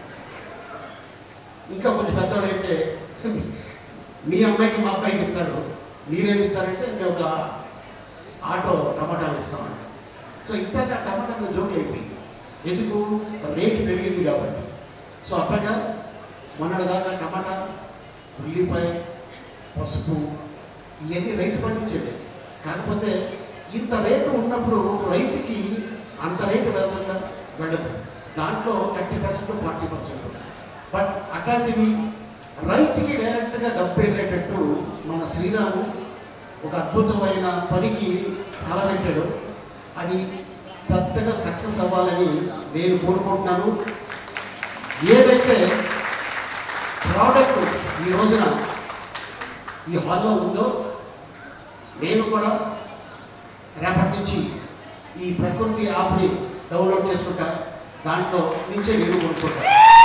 ఇంకా కొంచెం పెద్దవాడైతే మీ అమ్మాయికి మా అబ్బాయికి ఇస్తారు, మీరేమి ఇస్తారంటే మేము ఒక ఆటో టమాటాలు ఇస్తామంట. సో ఇంతగా టమాటా మీద జోకులు అయిపోయింది. ఎందుకు? రేటు పెరిగింది కాబట్టి. సో అట్లాగా మొన్నటిదాకా టమాటా, ఉల్లిపాయ, పసుపు ఇవన్నీ రైతు పండించేది. కాకపోతే ఇంత రేటు ఉన్నప్పుడు రైతుకి అంత రేటు వెళ్ళదు. దాంట్లో 30% 40%. బట్ అట్లాంటిది రైతుకి డైరెక్ట్గా డబ్బు వెళ్ళేటట్టు మన శ్రీరాము ఒక అద్భుతమైన పనికి తలపెట్టాడు. అది పెద్దగా సక్సెస్ అవ్వాలని నేను కోరుకుంటున్నాను. ఏదైతే ప్రోడక్ట్ ఈ రోజున ఈ హాల్లో ఉందో నేను కూడా రేపటి నుంచి ఈ ప్రకృతి యాప్ని డౌన్లోడ్ చేసుకుంటా, దాంట్లో నుంచే నేను కొనుక్కుంటా.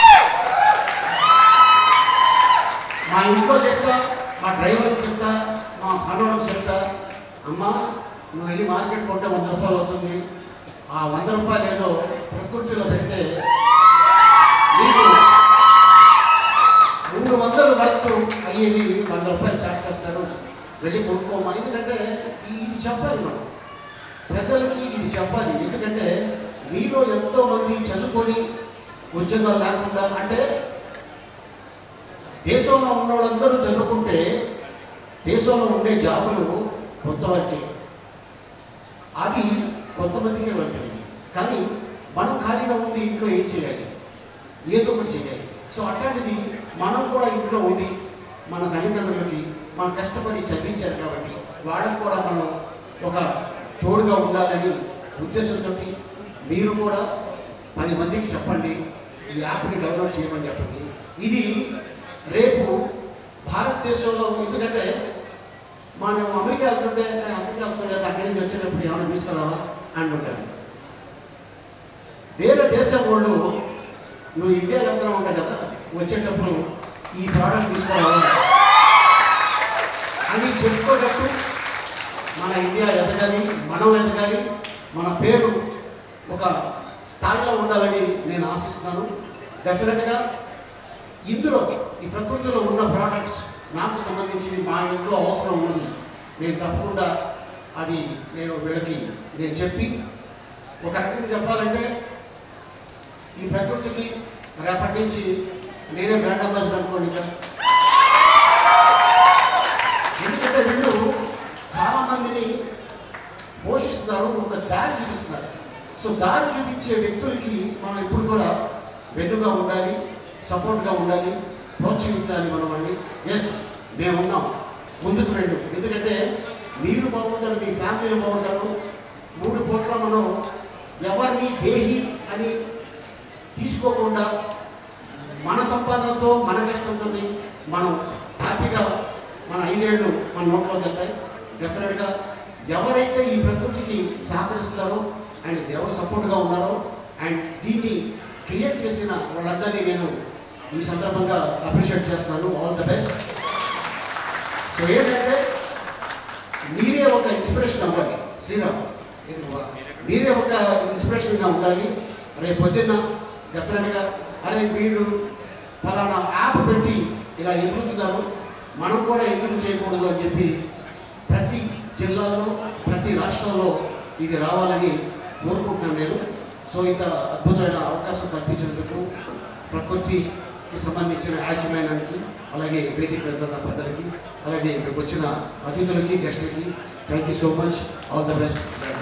మా ఇంట్లో చెప్తా, మా డ్రైవర్కి చెప్తా, మా పనులకు చెప్తా, అమ్మా నువ్వు వెళ్ళి మార్కెట్ కొంటే 100 రూపాయలు అవుతుంది, ఆ 100 రూపాయలు ఏదో ప్రకృతిలో పెడితే నీకు 300 వరకు అయ్యేది 100 రూపాయలు చార్జ్ చేస్తారు, వెళ్ళి కొనుక్కోమా. ఎందుకంటే ఇది చెప్పాలి, మనం ప్రజలకి ఇది చెప్పాలి. ఎందుకంటే మీలో ఎంతోమంది చదువుకొని ఉద్యోగాలు లేకుండా, అంటే దేశంలో ఉన్న వాళ్ళందరూ చదువుకుంటే దేశంలో ఉండే జాబులు కొంతవరకే, అది కొంతమందికే వెళ్తుంది. కానీ మనం ఖాళీగా ఉండి ఇంట్లో ఏం చేయాలి, ఏదో ఒకటి చేయాలి. సో అట్లాంటిది మనం కూడా ఇంట్లో ఉండి మన తల్లిదండ్రులకి మనం కష్టపడి చదివించారు కాబట్టి వాళ్ళకు కూడా మనం ఒక తోడుగా ఉండాలని ఉద్దేశంతో మీరు కూడా 10 మందికి చెప్పండి, ఈ యాప్ని డౌన్లోడ్ చేయమని చెప్పండి. ఇది రేపు భారతదేశంలో, ఎందుకంటే మనం అమెరికా వెళ్తుంటే అమెరికా వెళ్తాం కదా, అక్కడి నుంచి వచ్చేటప్పుడు ఏమైనా తీసుకురావా అంటుంటాను. వేరే దేశం వాళ్ళు నువ్వు ఇండియా వెళ్తున్నావు ఉంటావు కదా, వచ్చేటప్పుడు ఈ ప్రోడక్ట్ తీసుకురావా అని చెప్పుకోటప్పుడు మన ఇండియా ఎదగాలి, మనం ఎదగాలి, మన పేరు ఒక స్థాయిలో ఉండాలని నేను ఆశిస్తున్నాను. డెఫినెట్గా ఇందులో ఈ ప్రకృతిలో ఉన్న ప్రోడక్ట్స్ నాకు సంబంధించి మా ఇంట్లో అవసరం ఉంది, నేను తప్పకుండా అది వీళ్ళకి నేను చెప్పి, ఒక రకంగా చెప్పాలంటే ఈ ప్రకృతికి రేపటి నుంచి నేనే బ్రాండ్ అంబాసిడర్ అనుకోండి. ఎందుకంటే వీళ్ళు చాలామందిని పోషిస్తున్నారు, ఒక దారి చూపిస్తున్నారు. సో దారి చూపించే వ్యక్తులకి మనం ఇప్పుడు కూడా వెన్నుగా ఉండాలి, సపోర్ట్గా ఉండాలి, ప్రోత్సహించాలి మనం అని. ఎస్ మేమున్నాం, ముందుకు వెళ్ళు. ఎందుకంటే మీరు బాగుంటారు, మీ ఫ్యామిలీలు బాగుంటారు. 3 పూట్ల మనం ఎవరిని దేహి అని తీసుకోకుండా మన సంపాదనతో మన కష్టంతో మనం హ్యాపీగా మన 5 ఏళ్ళు మన నోట్లో వెళ్తాయి. డెఫినెట్గా ఎవరైతే ఈ ప్రకృతికి సహకరిస్తారో అండ్ ఎవరు సపోర్ట్గా ఉన్నారో అండ్ దీన్ని క్రియేట్ చేసిన వాళ్ళందరినీ నేను ఈ సందర్భంగా అప్రిషియేట్ చేస్తున్నాను. All the best. సో ఏంటంటే మీరే ఒక ఇన్స్పిరేషన్ అవ్వాలి. శ్రీరామ్, మీరే ఒక ఇన్స్పిరేషన్గా ఉండాలి. రేపు పొద్దున్న డెఫినెట్గా అరే వీళ్ళు ఫలానా యాప్ పెట్టి ఇలా ఎదుగుతున్నారు, మనం కూడా ఎందుకు చేయకూడదు అని చెప్పి ప్రతి జిల్లాలో ప్రతి రాష్ట్రంలో ఇది రావాలని కోరుకుంటున్నాను నేను. సో ఇంత అద్భుతమైన అవకాశం కల్పించినందుకు ప్రకృతికి సంబంధించిన యాజమాన్యానికి, అలాగే వేదిక వెళ్తున్న పెద్దలకి, అలాగే ఇక్కడికి వచ్చిన అతిథులకి, గెస్ట్లకి thank you so much. All the best.